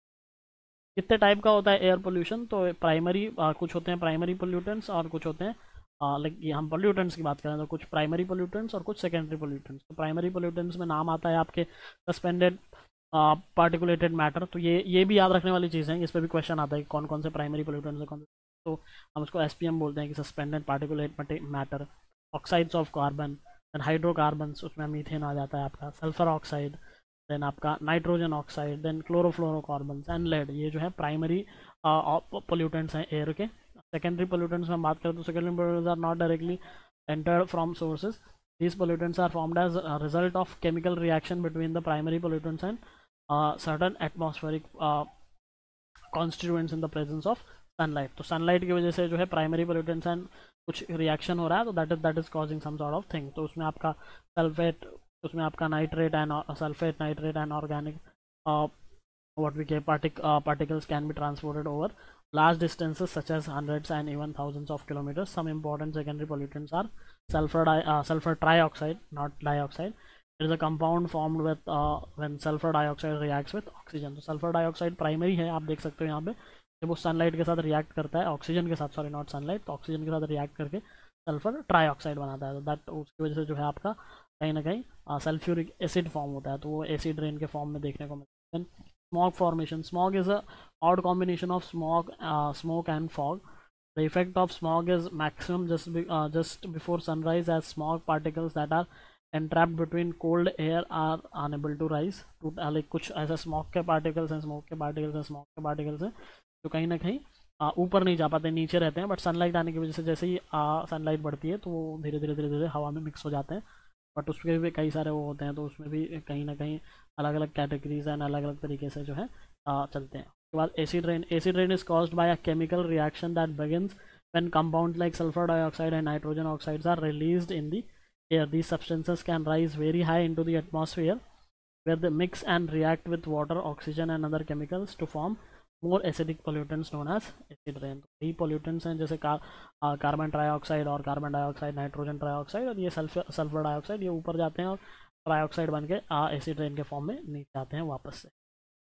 कितने टाइप का होता है एयर पोल्यूशन? तो प्राइमरी कुछ होते हैं प्राइमरी पोल्यूटेंट्स और कुछ होते हैं लाइक ये हम पोल्यूटेंट्स की बात करें तो कुछ प्राइमरी पोल्यूटेंट्स और कुछ सेकेंडरी पोल्यूटेंट्स। तो प्राइमरी पोल्यूटेंट्स में नाम आता है आपके सस्पेंडेड पार्टिकुलेटेड मैटर। तो ये भी याद रखने वाली चीज़ है, इस पर भी क्वेश्चन आता है कि कौन कौन से प्राइमरी पोल्यूटेंट्स है, कौन से, तो हम उसको एसपीएम बोलते हैं कि suspended particulate matter. Oxides of carbon, then hydrocarbons, उसमें मीथेन आ जाता है आपका, सल्फर ऑक्साइड, देन आपका nitrogen oxide, then chlorofluorocarbons and lead. ये जो है प्राइमरी पोल्यूटेंट्स हैं एयर के। सेकेंडरी पोल्यूटेंट्स में हम बात करें तो secondary pollutants are not directly entered from sources. These pollutants are formed as a result of chemical reaction between the primary pollutants and certain atmospheric constituents in the presence of sunlight. तो sunlight की वजह से जो है primary pollutants and कुछ reaction हो रहा है, तो that is causing some sort of thing. तो उसमें आपका सल्फेट, उसमें आपका nitrate and sulphate, nitrate and organic what we get particles can be transported over large distances such as hundreds and even thousands of kilometers. Some important secondary pollutants are sulfur trioxide, not dioxide. It is a compound formed with when sulfur dioxide reacts with oxygen. तो sulfur dioxide primary है, आप देख सकते हो यहाँ पे, जब वो सनलाइट के साथ रिएक्ट करता है, ऑक्सीजन के साथ, सॉरी नॉट सनलाइट, तो ऑक्सीजन के साथ रिएक्ट करके सल्फर ट्राईऑक्साइड बनाता है। तो दैट उसकी वजह से जो है आपका कहीं ना कहीं सल्फ्यूरिक एसिड फॉर्म होता है, तो वो एसिड रेन के फॉर्म में देखने को मिलता है। Smog formation. Smog is a odd combination of smoke and fog. The effect of smog is maximum just before sunrise, as smog particles that are entrapped between cold air are unable to rise. To like कुछ ऐसा smog के particles हैं, smoke के particles हैं, smog के particles हैं, जो कहीं ना कहीं ऊपर नहीं जा पाते, नीचे रहते हैं, बट सनलाइट आने की वजह से जैसे ही सनलाइट बढ़ती है तो वो धीरे धीरे हवा में मिक्स हो जाते हैं। बट उसके भी कई सारे वो होते हैं, तो उसमें भी कहीं ना कहीं अलग अलग कैटेगरीज एंड अलग अलग तरीके से जो है चलते हैं। उसके बाद acid rain. Acid rain is caused by a chemical reaction that begins when compounds like sulphur dioxide and nitrogen oxides are released in the air. These substances can rise very high into the atmosphere where they mix and react with water, oxygen and other chemicals to form more acidic pollutants known as acid rain. तो यही pollutants हैं जैसे कार्बन ट्राईऑक्साइड और कार्बन डाइऑक्साइड, नाइट्रोजन ट्राईऑक्साइड, और ये सल्फर डाइऑक्साइड, ये ऊपर जाते हैं और ट्राईऑक्साइड बन के एसिड रेन के फॉर्म में नीचे आते हैं वापस से।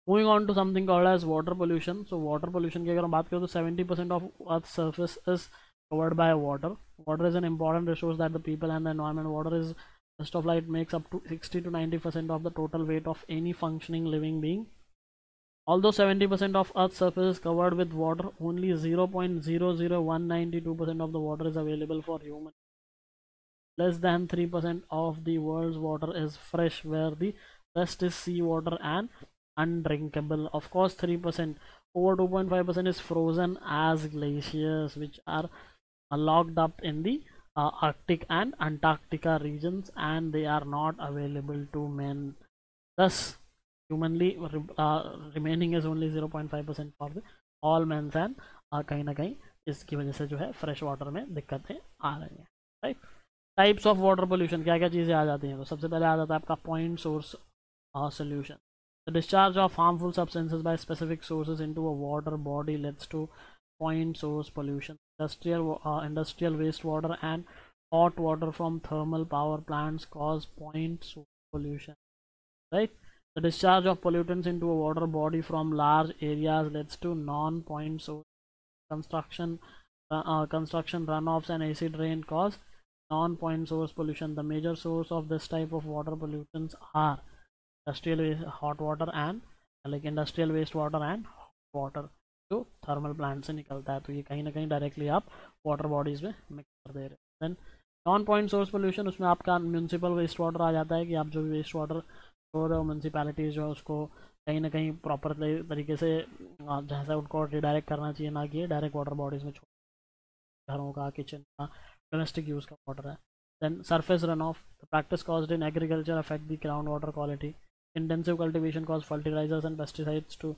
Moving on to something called as water pollution. So water pollution की अगर हम बात करें तो 70% ऑफ अर्थ सर्फेस इज covered by water. Water is an important resource that the people and the environment. Water is first of light makes up to 60 to 90% of the total weight of any functioning living being. Although 70% of Earth's surface is covered with water, only 0.00192% of the water is available for humans. Less than 3% of the world's water is fresh, where the rest is seawater and undrinkable. Of course, 3%. Over 2.5% is frozen as glaciers, which are locked up in the Arctic and Antarctica regions, and they are not available to men. Thus, humanly remaining is only 0.5% for the all men's, and कहीं ना कहीं इसकी वजह से जो है फ्रेश वाटर में दिक्कतें आ रही हैं. Right. Types of water pollution क्या क्या चीज़ें आ जाती हैं. तो सबसे पहले आ जाता है आपका point source solution. The discharge of harmful substances by specific sources into a water body leads to point source pollution. Industrial wastewater and hot water from thermal power plants cause point source pollution. Right? The discharge of pollutants into a water body from large areas leads to non-point source. Construction runoffs and acid rain cause non-point source pollution. The major source of this type of water pollutants are industrial hot water and industrial wastewater and water जो थर्मल प्लांट से निकलता है. तो ये कहीं ना कहीं डायरेक्टली आप वाटर बॉडीज में मिक्स कर दे रहे हैं. Then non point source pollution, उसमें आपका म्यूनसिपल वेस्ट वाटर आ जाता है कि आप जो भी वेस्ट वाटर छोड़ रहे हो म्यूनसिपैलिटीज जो है उसको कहीं ना कहीं प्रॉपर तरीके से जहाँ से उनको रिडायरेक्ट करना चाहिए, ना कि डायरेक्ट वाटर बॉडीज में छोड़, घरों का, किचन का, डोमेस्टिक यूज़ का वाटर है. Then surface runoff. The practice caused in agriculture affect the groundwater quality. Intensive cultivation cause fertilizers and pesticides to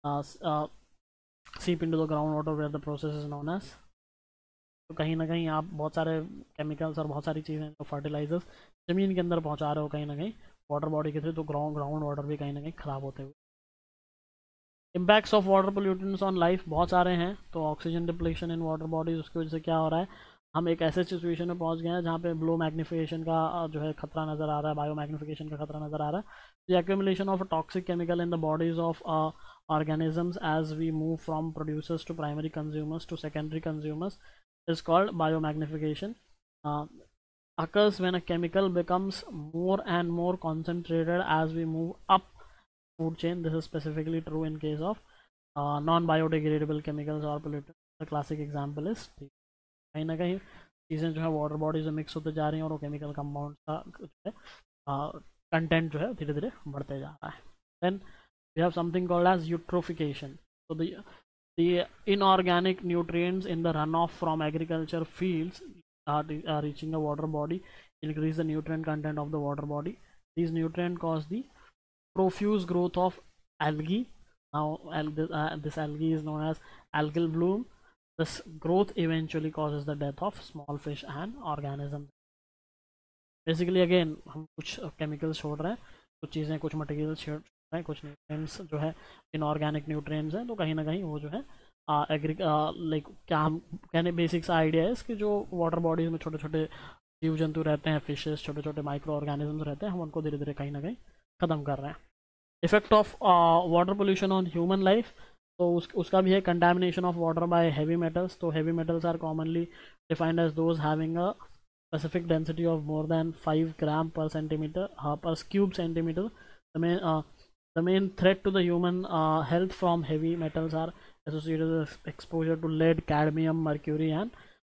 seep into the groundwater where the process is known as. तो कहीं ना कहीं आप बहुत सारे केमिकल्स और बहुत सारी चीज़ें जो फर्टिलाइजर्स ज़मीन के अंदर पहुंचा रहे हो कहीं ना कहीं वाटर बॉडी के थ्रू, तो ग्राउंड वाटर भी कहीं ना कहीं ख़राब होते हुए. Impacts of water pollutants on life बहुत सारे हैं. तो oxygen depletion in water bodies, उसकी वजह से क्या हो रहा है, हम एक ऐसे सिचुएशन में पहुंच गए हैं जहाँ पे ब्लो मैग्निफिकेशन का जो है खतरा नज़र आ रहा है, बायो मैग्निफिकेशन का खतरा नज़र आ रहा है. The accumulation of toxic chemical in the bodies of organisms as we move from producers to primary consumers to secondary consumers is called biomagnification. Occurs when a chemical becomes more and more concentrated as we move up food chain. This is specifically true in case of non-biodegradable chemicals or pollutants. The classic example is कहीं ना कहीं चीज़ें जो है वाटर बॉडीज में मिक्स होते जा रही हैं और वो केमिकल कंपाउंड का जो है कंटेंट जो है धीरे धीरे बढ़ते जा रहा है. Then we have something called as eutrophication. So the inorganic nutrients in the runoff from agriculture fields are reaching a water body, increase the nutrient content of the water body. These nutrients cause the profuse growth of algae. Now this algae is known as algal bloom. This growth eventually causes the death of small fish and organisms. Basically again हम कुछ chemicals छोड़ रहे हैं, कुछ चीज़ें, कुछ materials छोड़ रहे हैं, कुछ न्यूट्रिएंट्स जो है इनऑर्गेनिक न्यूट्रिएंट्स हैं, तो कहीं ना कहीं वो जो है लाइक क्या हम कहने बेसिक सा आइडिया है इसके, जो वाटर बॉडीज में छोटे छोटे जीव जंतु रहते हैं, फिशेस, छोटे छोटे माइक्रो ऑर्गेनिजम्स रहते हैं, हम उनको धीरे धीरे कहीं ना कहीं ख़त्म कर रहे हैं. Effect of water pollution on human life, तो उसका भी है contamination of water by heavy metals. तो heavy metals are commonly defined as those having a specific density of more than 5 gram per centimeter per cube centimeter. The main threat to the human health from heavy metals are associated with exposure to lead, cadmium, mercury and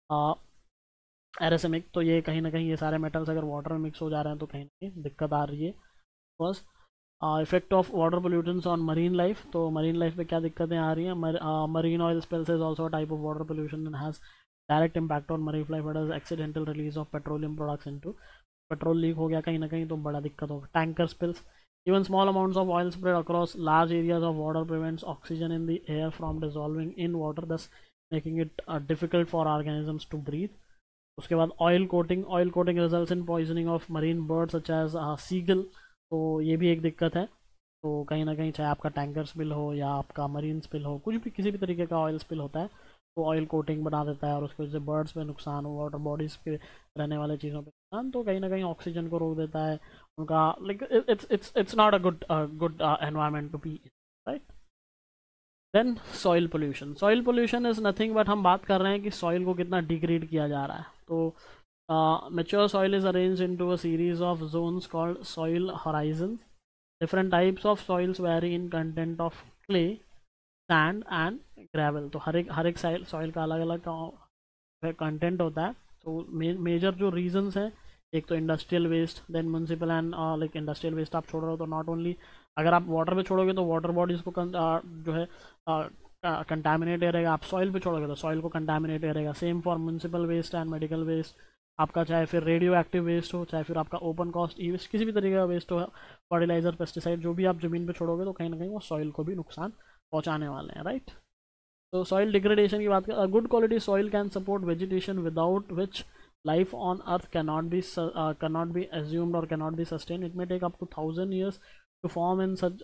arsenic. तो ये कहीं ना कहीं ये सारे मेटल्स अगर वाटर में मिक्स हो जा रहे हैं तो कहीं ना कहीं दिक्कत आ रही है. First effect of water pollutants on marine life. तो मरीन लाइफ पे क्या दिक्कतें आ रही हैं. Marine oil spills is also type of water pollution and has direct impact on marine life. It is accidental release of petroleum products into, petrol leak हो गया कहीं ना कहीं तो बड़ा दिक्कत होगा. Tanker spills, even small amounts of oil spread across large areas of water prevents oxygen in the air from dissolving in water, thus making it difficult for organisms to breathe. उसके बाद oil coating results in poisoning of marine birds such as seagull. तो ये भी एक दिक्कत है. तो कहीं ना कहीं चाहे आपका टैंकर स्पिल हो या आपका मरीन स्पिल हो, कुछ भी किसी भी तरीके का ऑयल स्पिल होता है तो ऑयल कोटिंग बना देता है और उसकी वजह से बर्ड्स पे नुकसान, वाटर बॉडीज पे रहने वाले चीज़ों पे नुकसान, तो कहीं ना कहीं ऑक्सीजन को रोक देता है उनका. Like it's not a good environment to be. Right. Then soil pollution, soil pollution is nothing but हम बात कर रहे हैं कि सॉइल को कितना डिग्रेड किया जा रहा है। तो mature soil is arranged into a series of zones called soil horizon. Different types of soils vary in content of clay, sand and gravel. तो हर एक सॉइल का अलग अलग कंटेंट होता है। तो मेजर जो रीजंस हैं, एक तो industrial waste, then municipal and like industrial waste आप छोड़ रहे हो तो नॉट ओनली, अगर आप वाटर पे छोड़ोगे तो वाटर बॉडीज को जो है कंटामिनेट रहेगा, आप सॉइल पे छोड़ोगे तो सॉइल को कंटामिनेट रहेगा। Same for municipal waste and medical waste, आपका चाहे फिर रेडियो एक्टिव वेस्ट हो, चाहे फिर आपका ओपन कॉस्ट ई वेस्ट, किसी भी तरीके का वेस्ट हो, फर्टिलाइजर पेस्टिसाइड जो भी आप ज़मीन पे छोड़ोगे तो कहीं ना कहीं वो सॉइल को भी नुकसान पहुंचाने वाले हैं, राइट। तो सॉइल डिग्रेडेशन की बात करें, good quality soil can support vegetation without which life on earth cannot be assumed or cannot be sustained. It may take up to 1,000 years to form in such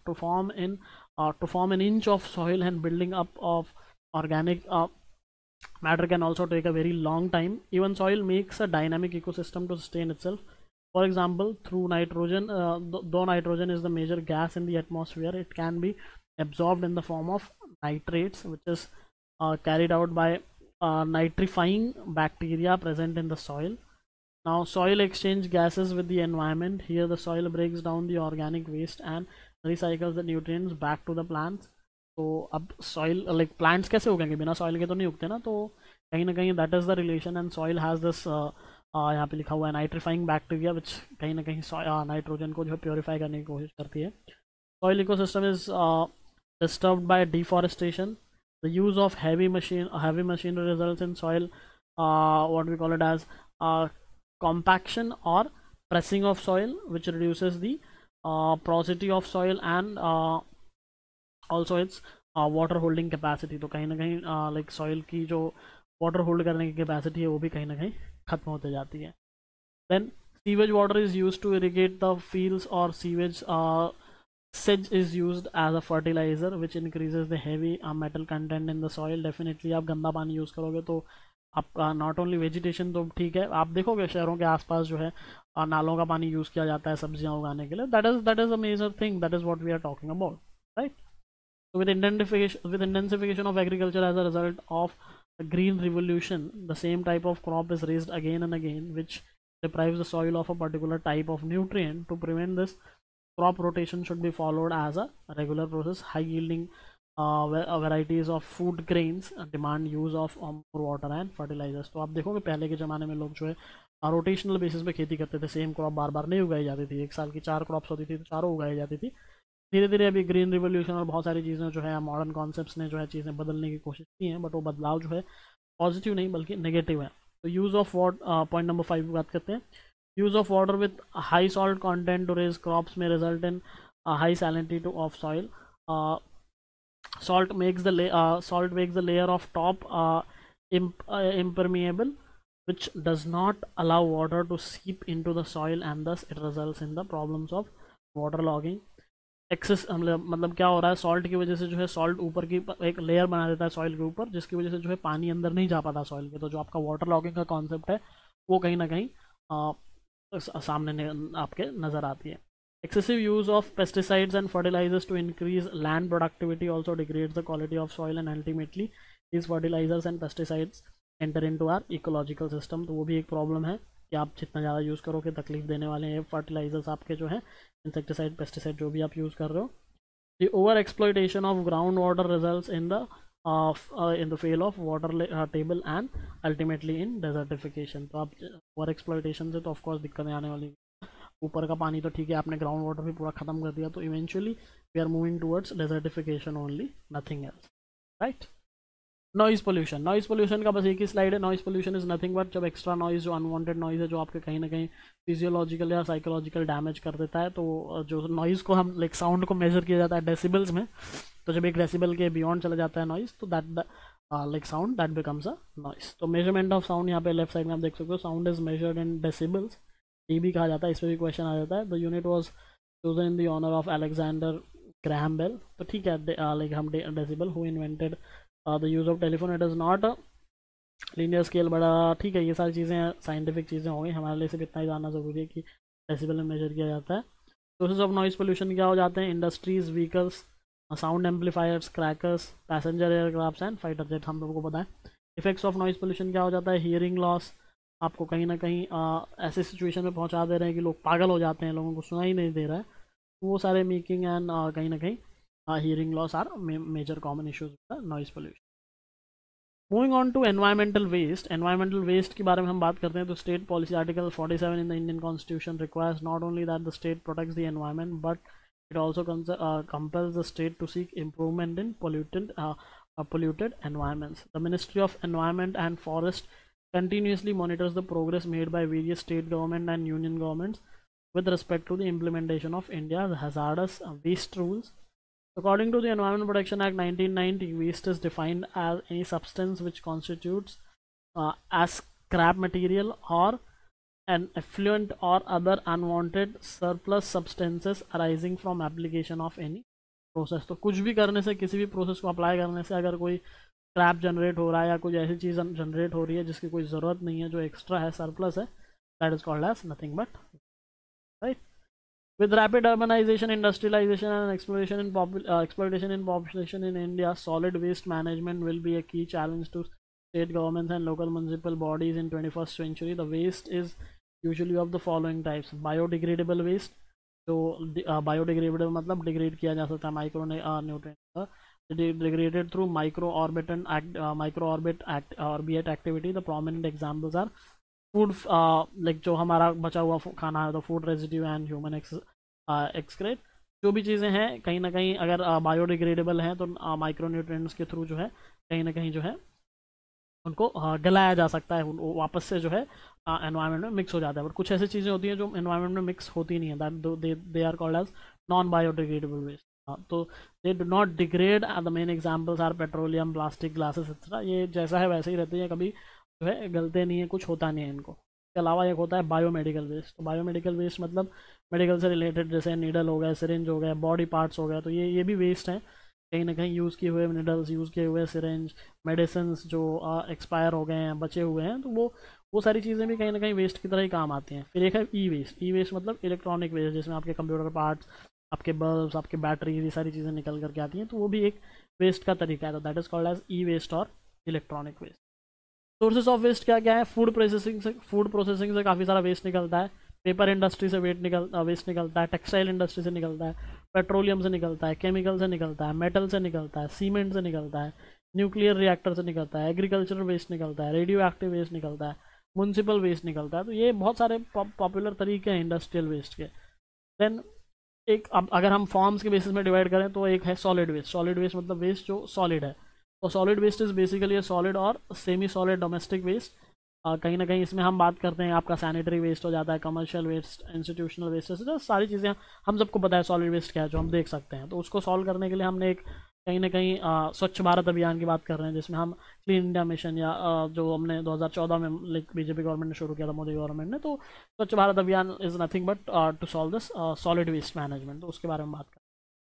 to form an inch of soil, and building up of organic matter can also take a very long time. Even soil makes a dynamic ecosystem to sustain itself. For example, through nitrogen, though nitrogen is the major gas in the atmosphere, it can be absorbed in the form of nitrates, which is carried out by nitrifying bacteria present in the soil. Now soil exchange gases with the environment. Here the soil breaks down the organic waste and recycles the nutrients back to the plants. तो अब सॉइल लाइक प्लांट्स कैसे उगेंगे, बिना सॉइल के तो नहीं उगते ना। तो कहीं ना कहीं that is the relation, and soil has this यहाँ पे लिखा हुआ है नाइट्रीफाइंग बैक्टीरिया विच कहीं ना कहीं नाइट्रोजन को जो है प्योरीफाई करने की कोशिश करती है। Soil ecosystem is disturbed by deforestation. The use of heavy machinery results in soil, what we call it as compaction or pressing of soil, which reduces the porosity of soil and also its water holding capacity. तो कहीं ना कहीं like soil की जो water hold करने की capacity है वो भी कहीं ना कहीं खत्म होते जाती है. Then sewage water is used to irrigate the fields, or sedge is used as a fertilizer which increases the heavy metal content in the soil. Definitely आप गंदा पानी यूज़ करोगे तो आपका नॉट ओनली वेजिटेशन तो ठीक है, आप देखोगे शहरों के आसपास जो है नालों का पानी यूज़ किया जाता है सब्जियां उगाने के लिए. That is a major thing, that is what we are talking about, right. So with intensification of agriculture as a result of the green revolution, the same type of crop is raised again and again, which deprives the soil of a particular type of nutrient. To prevent this, crop rotation should be followed as a regular process. High yielding varieties of food grains demand use of more water and fertilizers. तो आप देखोगे पहले के ज़माने में लोग जो है रोटेशनल बेसिस पे खेती करते थे, सेम क्रॉप बार बार नहीं उगाई जाती थी, एक साल की 4 क्रॉप्स होती थी तो चारों उगाई जाती थी. धीरे धीरे अभी ग्रीन रिवोल्यूशन और बहुत सारी चीज़ें जो है मॉडर्न कॉन्सेप्ट्स ने जो है चीज़ें बदलने की कोशिश की हैं, बट वो बदलाव जो है पॉजिटिव नहीं बल्कि नेगेटिव है. तो use of water, point number 5 की बात करते हैं. Use of water with high salt content to raise crops में result in high salinity to of soil. Salt makes the layer of top impermeable, which does not allow water to seep into the soil, and thus it results in the problems of waterlogging. Excess मतलब क्या हो रहा है, सॉल्ट की वजह से जो है सॉल्ट ऊपर की एक लेयर बना देता है सॉइल के ऊपर, जिसकी वजह से जो है पानी अंदर नहीं जा पाता सॉइल के. तो जो आपका वाटर लॉगिंग का कॉन्सेप्ट है वो कहीं ना कहीं सामने आपके नज़र आती है. Excessive use of pesticides and fertilizers to increase land productivity also degrades the quality of soil, and ultimately these fertilizers and pesticides enter into our ecological system. तो वो भी एक प्रॉब्लम है कि आप जितना ज़्यादा यूज़ करोगे तकलीफ देने वाले हैं फर्टिलाइजर्स आपके जो है इंसेक्टिसाइड पेस्टिसाइड जो भी आप यूज़ कर रहे हो. The over exploitation of groundwater results in the fail of water table and ultimately in desertification. तो आप ओवर एक्सप्लॉयटेशन से तो ऑफकोर्स दिक्कतें आने वाली. ऊपर का पानी तो ठीक है, आपने ग्राउंड वाटर भी पूरा खत्म कर दिया, तो eventually we are moving towards desertification only, nothing else, right. Noise pollution, noise pollution का बस एक ही स्लाइड है. Noise pollution is nothing but जब एक्स्ट्रा नॉइज़, जो अनवांटेड नॉइज़ है, जो आपके कहीं ना कहीं फिजियोलॉजिकल या साइकोलॉजिकल डैमेज कर देता है. तो जो नॉइज़ को हम लाइक साउंड को मेजर किया जाता है डेसिबल्स में, तो जब एक डेसिबल के बियॉन्ड चला जाता है नॉइज़, तो that like sound that becomes a noise. तो मेजरमेंट ऑफ साउंड यहाँ पे लेफ्ट साइड में आप देख सकते हो, sound is measured in decibels, DB कहा जाता है. इस पर भी क्वेश्चन आ जाता है. The unit was chosen in the honour of Alexander Graham Bell. तो ठीक है, लाइक हम decibel who invented the use of telephone. It is not a linear scale, बड़ा ठीक है, ये सारी चीज़ें साइंटिफिक चीज़ें हो गई. हमारे लिए सिर्फ इतना ही जानना ज़रूरी है कि डेसिबल में मेजर किया जाता है. सोर्सेज ऑफ नॉइज़ पोल्यूशन क्या हो जाते हैं, industries, vehicles, sound amplifiers, crackers, passenger aircraft and fighter jet, हम लोगों को पता है। इफेक्ट्स ऑफ नॉइज पोल्यूशन क्या हो जाता है, हियरिंग लॉस, आपको कहीं ना कहीं ऐसे सिचुएशन में पहुंचा दे रहे हैं कि लोग पागल हो जाते हैं, लोगों को सुनाई नहीं दे रहा है, वो सारे मेकिंग एंड कहीं ना कहीं hearing loss are major common issues noise pollution. Moving on to environmental waste, environmental waste के बारे में हम बात करते हैं तो state policy article 47 in the Indian constitution requires not only that the state protects the environment but it also compels the state to seek improvement in polluted environments. The Ministry of Environment and Forest continuously monitors the progress made by various state government and union governments with respect to the implementation of India's hazardous waste rules. According to the Environment Protection Act 1990, waste is defined as any substance which constitutes as scrap material or an effluent or other unwanted surplus substances arising from application of any process. तो कुछ भी करने से, किसी भी प्रोसेस को अप्लाई करने से अगर कोई स्क्रैप जनरेट हो रहा है या कुछ ऐसी चीज़ जनरेट हो रही है जिसकी कोई ज़रूरत नहीं है, जो एक्स्ट्रा है, सरप्लस है, that is called as nothing but, right. With rapid urbanization, industrialization and exploitation in population in India, solid waste management will be a key challenge to state governments and local municipal bodies in 21st century. The waste is usually of the following types: biodegradable waste, जो biodegradable मतलब डिग्रेड किया जा सकता है, micro nutrient, degraded through micro orbit activity. The prominent examples are food, like जो हमारा बचा हुआ खाना है, तो food residue and human excreta, जो भी चीज़ें हैं कहीं ना कहीं अगर बायोडिग्रेडेबल हैं तो माइक्रो न्यूट्रिएंट्स के थ्रू जो है कहीं ना कहीं जो है उनको गलाया जा सकता है, वापस से जो है एनवायरनमेंट में मिक्स हो जाता है। बट कुछ ऐसी चीज़ें होती हैं जो एनवायरनमेंट में मिक्स होती नहीं है, that they are called as non biodegradable waste. तो they do not degrade, the main examples are petroleum, plastic, glasses etcetera. ये जैसा है वैसे ही रहते हैं, कभी जो है गलते नहीं है, कुछ होता नहीं है इनको। इसके अलावा एक होता है बायोमेडिकल वेस्ट। तो बायोमेडिकल वेस्ट मतलब मेडिकल से रिलेटेड, जैसे नीडल हो गए, सिरिंज हो गए, बॉडी पार्ट्स हो गए, तो ये भी वेस्ट हैं, कहीं ना कहीं यूज़ किए हुए निडल्स, यूज़ किए हुए सिरेंज, मेडिसिन जो एक्सपायर हो गए हैं, बचे हुए हैं, तो वो सारी चीज़ें भी कहीं ना कहीं वेस्ट की तरह ही काम आती हैं। फिर एक है ई वेस्ट। ई वेस्ट मतलब इलेक्ट्रॉनिक वेस्ट, जिसमें आपके कंप्यूटर पार्ट्स, आपके बल्ब्स, आपके बैटरीज, ये सारी चीज़ें निकल करके आती हैं, तो वो भी एक वेस्ट का तरीका है। तो that is called as E waste और electronic waste. Sources of waste क्या क्या है, फूड प्रोसेसिंग से काफ़ी सारा वेस्ट निकलता है, पेपर इंडस्ट्री से वेस्ट निकलता है, टेक्सटाइल इंडस्ट्री से निकलता है, पेट्रोलियम से निकलता है, केमिकल से निकलता है, मेटल से निकलता है, सीमेंट से निकलता है, न्यूक्लियर रिएक्टर से निकलता है, एग्रीकल्चरल वेस्ट निकलता है, रेडियो एक्टिव वेस्ट निकलता है, म्यूनसिपल वेस्ट निकलता है। तो ये बहुत सारे पॉपुलर तरीके हैं इंडस्ट्रियल वेस्ट के। देन एक, अब अगर हम फॉर्म्स के बेसिस में डिवाइड करें तो एक है सॉलिड वेस्ट। सॉलिड वेस्ट मतलब वेस्ट जो सॉलिड है। तो solid waste is basically a solid और सेमी सॉलिड डोमेस्टिक वेस्ट। कहीं ना कहीं इसमें हम बात करते हैं, आपका सैनिटरी वेस्ट हो जाता है, कमर्शियल वेस्ट, इंस्टीट्यूशनल वेस्ट, तो सारी चीज़ें हम सबको पता है सॉलिड वेस्ट क्या है, जो हम देख सकते हैं। तो उसको सॉल्व करने के लिए हमने एक कहीं ना कहीं स्वच्छ भारत अभियान की बात कर रहे हैं, जिसमें हम क्लीन इंडिया मिशन या जो हमने 2014 में लाइक बीजेपी गवर्नमेंट ने शुरू किया था, मोदी गवर्नमेंट ने, तो Swachh Bharat Abhiyan is nothing but to solve this solid waste management. तो उसके बारे में बात करें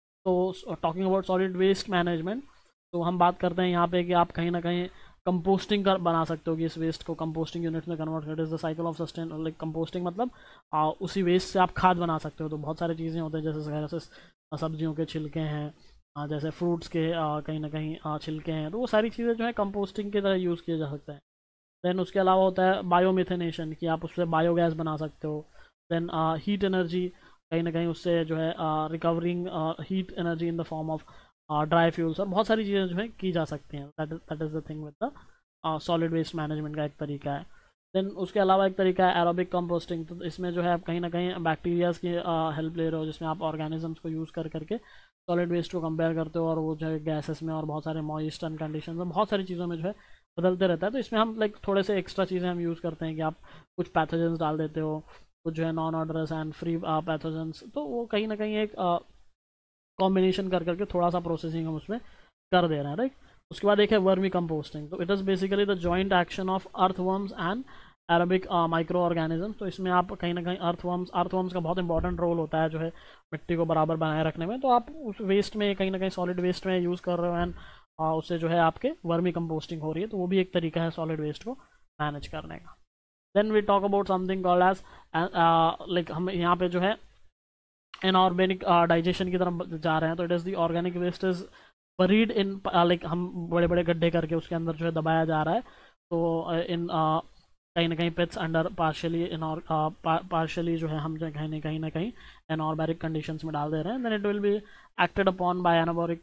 तो talking about solid waste management, तो हम बात करते हैं यहाँ पे कि आप कहीं ना कहीं कंपोस्टिंग कर बना सकते हो कि इस वेस्ट को कंपोस्टिंग यूनिट्स में कन्वर्ट कर, is the cycle of sustain, like composting मतलब उसी वेस्ट से आप खाद बना सकते हो। तो बहुत सारी चीज़ें होती हैं, जैसे सब्जियों के छिलके हैं, जैसे फ्रूट्स के कहीं ना कहीं छिलके हैं, तो वो सारी चीज़ें जो है कंपोस्टिंग की तरह यूज़ किया जा सकता है। देन उसके अलावा होता है बायोमिथेनेशन, कि आप उससे बायोगैस बना सकते हो। देन हीट एनर्जी, कहीं ना कहीं उससे जो है recovering heat energy in the form of dry fuels, और बहुत सारी चीज़ें जो है की जा सकती हैं। That is the thing with the solid waste management का एक तरीका है। देन उसके अलावा एक तरीका है एरोबिक कंपोस्टिंग। तो इसमें जो है आप कहीं ना कहीं बैक्टीरियाज की हेल्प ले रहे हो, जिसमें आप ऑर्गेनिजम्स को यूज़ कर करके सॉलिड वेस्ट को कंपेयर करते हो, और वो जो है गैसेस में और बहुत सारे मॉइस्ट एंड कंडीशन में, बहुत सारी चीज़ों में जो है बदलते रहता है। तो इसमें हम लाइक थोड़े से एक्स्ट्रा चीज़ें हम यूज़ करते हैं कि आप कुछ पैथोजेंस डाल देते हो, कुछ जो है non odours and free pathogens, तो वो कहीं ना कहीं एक कॉम्बिनेशन कर करके थोड़ा सा प्रोसेसिंग हम उसमें कर दे रहे हैं, राइट। उसके बाद एक है वर्मी कंपोस्टिंग। तो it is basically the joint action of earthworms and aerobic micro organism. तो इसमें आप कहीं ना कहीं अर्थवर्म्स का बहुत इंपॉर्टेंट रोल होता है जो है मिट्टी को बराबर बनाए रखने में। तो आप उस वेस्ट में कहीं ना कहीं सॉलिड वेस्ट में यूज़ कर रहे हो, एंड उससे जो है आपके वर्मी कंपोस्टिंग हो रही है। तो वो भी एक तरीका है सॉलिड वेस्ट को मैनेज करने का। Then we talk about something called as like, हम यहाँ पे जो है इनऑर्गेनिक डाइजेशन की तरफ जा रहे हैं, तो it is the organic waste is buried in, like हम बड़े बड़े गड्ढे करके उसके अंदर जो है दबाया जा रहा है, तो इन कहीं ना कहीं पिट्स अंडर पार्शियली इन और पार्शियली जो है हम जो कहीं ना कहीं एनऑर्बैरिक कंडीशंस में डाल दे रहे हैं, then it will be acted upon by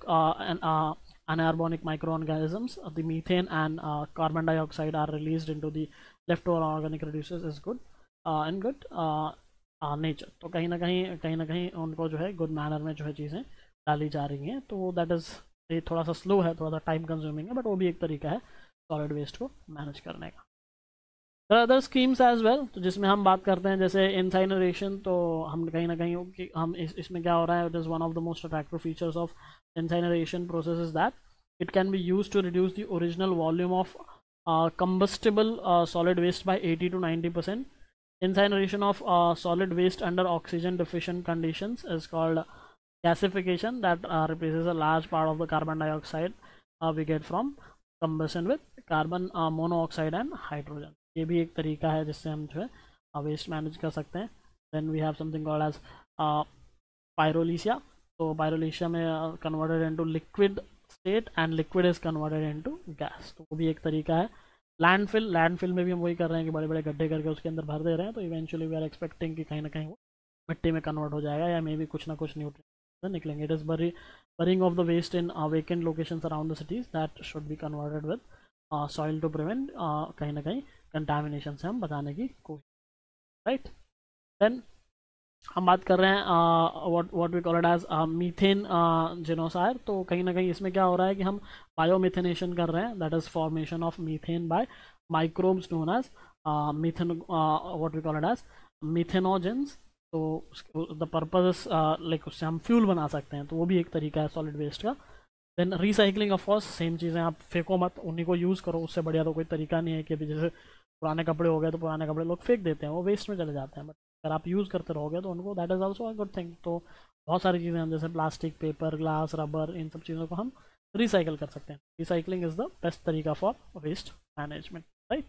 anaerobic microorganisms. The methane and carbon dioxide are released into the leftover organic reduces is good and good nature. तो कहीं ना कहीं उनको जो है गुड मैनर में जो है चीज़ें डाली जा रही हैं, तो दैट इज़, ये थोड़ा सा स्लो है, थोड़ा सा टाइम कंज्यूमिंग है, बट वो भी एक तरीका है सॉलिड वेस्ट को मैनेज करने का। अदर स्कीम्स एज वेल, तो जिसमें हम बात करते हैं जैसे इंसाइनरेशन, तो हम कहीं ना कहीं हम इसमें क्या हो रहा है, it is one of the most attractive features of incineration process is that it can be use to reduce the original volume of combustible solid waste by 80 to 90%. Incineration of solid waste under oxygen deficient conditions is called gasification, that replaces a large part of the carbon dioxide we get from combustion with carbon monoxide and hydrogen. ये भी एक तरीका है जिससे हम जो है वेस्ट मैनेज कर सकते हैं। Then we have something called as pyrolysis, तो पायरोलिसिया में converted into liquid state and liquid is converted into gas, तो वो भी एक तरीका है। लैंडफिल में भी हम वही कर रहे हैं कि बड़े बड़े गड्ढे करके उसके अंदर भर दे रहे हैं, तो इवेंचुअली वी आर एक्सपेक्टिंग कि कहीं ना कहीं वो मिट्टी में कन्वर्ट हो जाएगा या मे भी कुछ ना कुछ न्यूट्रिएंट्स निकलेंगे। It is burying of the waste in vacant locations around the cities that should be converted with soil to prevent कहीं ना कहीं कंटामिनेशन से हम बचाने की कोशिश, राइट। देन हम बात कर रहे हैं what we call it as methane genocide, तो कहीं ना कहीं इसमें क्या हो रहा है कि हम बायोमिथेनेशन कर रहे हैं, that is formation of methane by microbes known as methane, what we call it as methanogens, तो द पर्पज लाइक उससे हम फ्यूल बना सकते हैं, तो वो भी एक तरीका है सॉलिड वेस्ट का। Then recycling of course, same चीज़ें, आप फेंको मत, उन्हीं को यूज़ करो, उससे बढ़िया तो कोई तरीका नहीं है कि अभी जैसे पुराने कपड़े हो गए तो पुराने कपड़े लोग फेंक देते हैं, वो वेस्ट में चले जाते हैं, बट अगर आप यूज़ करते रहोगे तो उनको that is also a good thing. तो बहुत सारी चीज़ें हम जैसे प्लास्टिक, पेपर, ग्लास, रबर, इन सब चीज़ों को हम रिसाइकिल कर सकते हैं। रिसाइकलिंग इज़ द बेस्ट तरीका for waste management, right.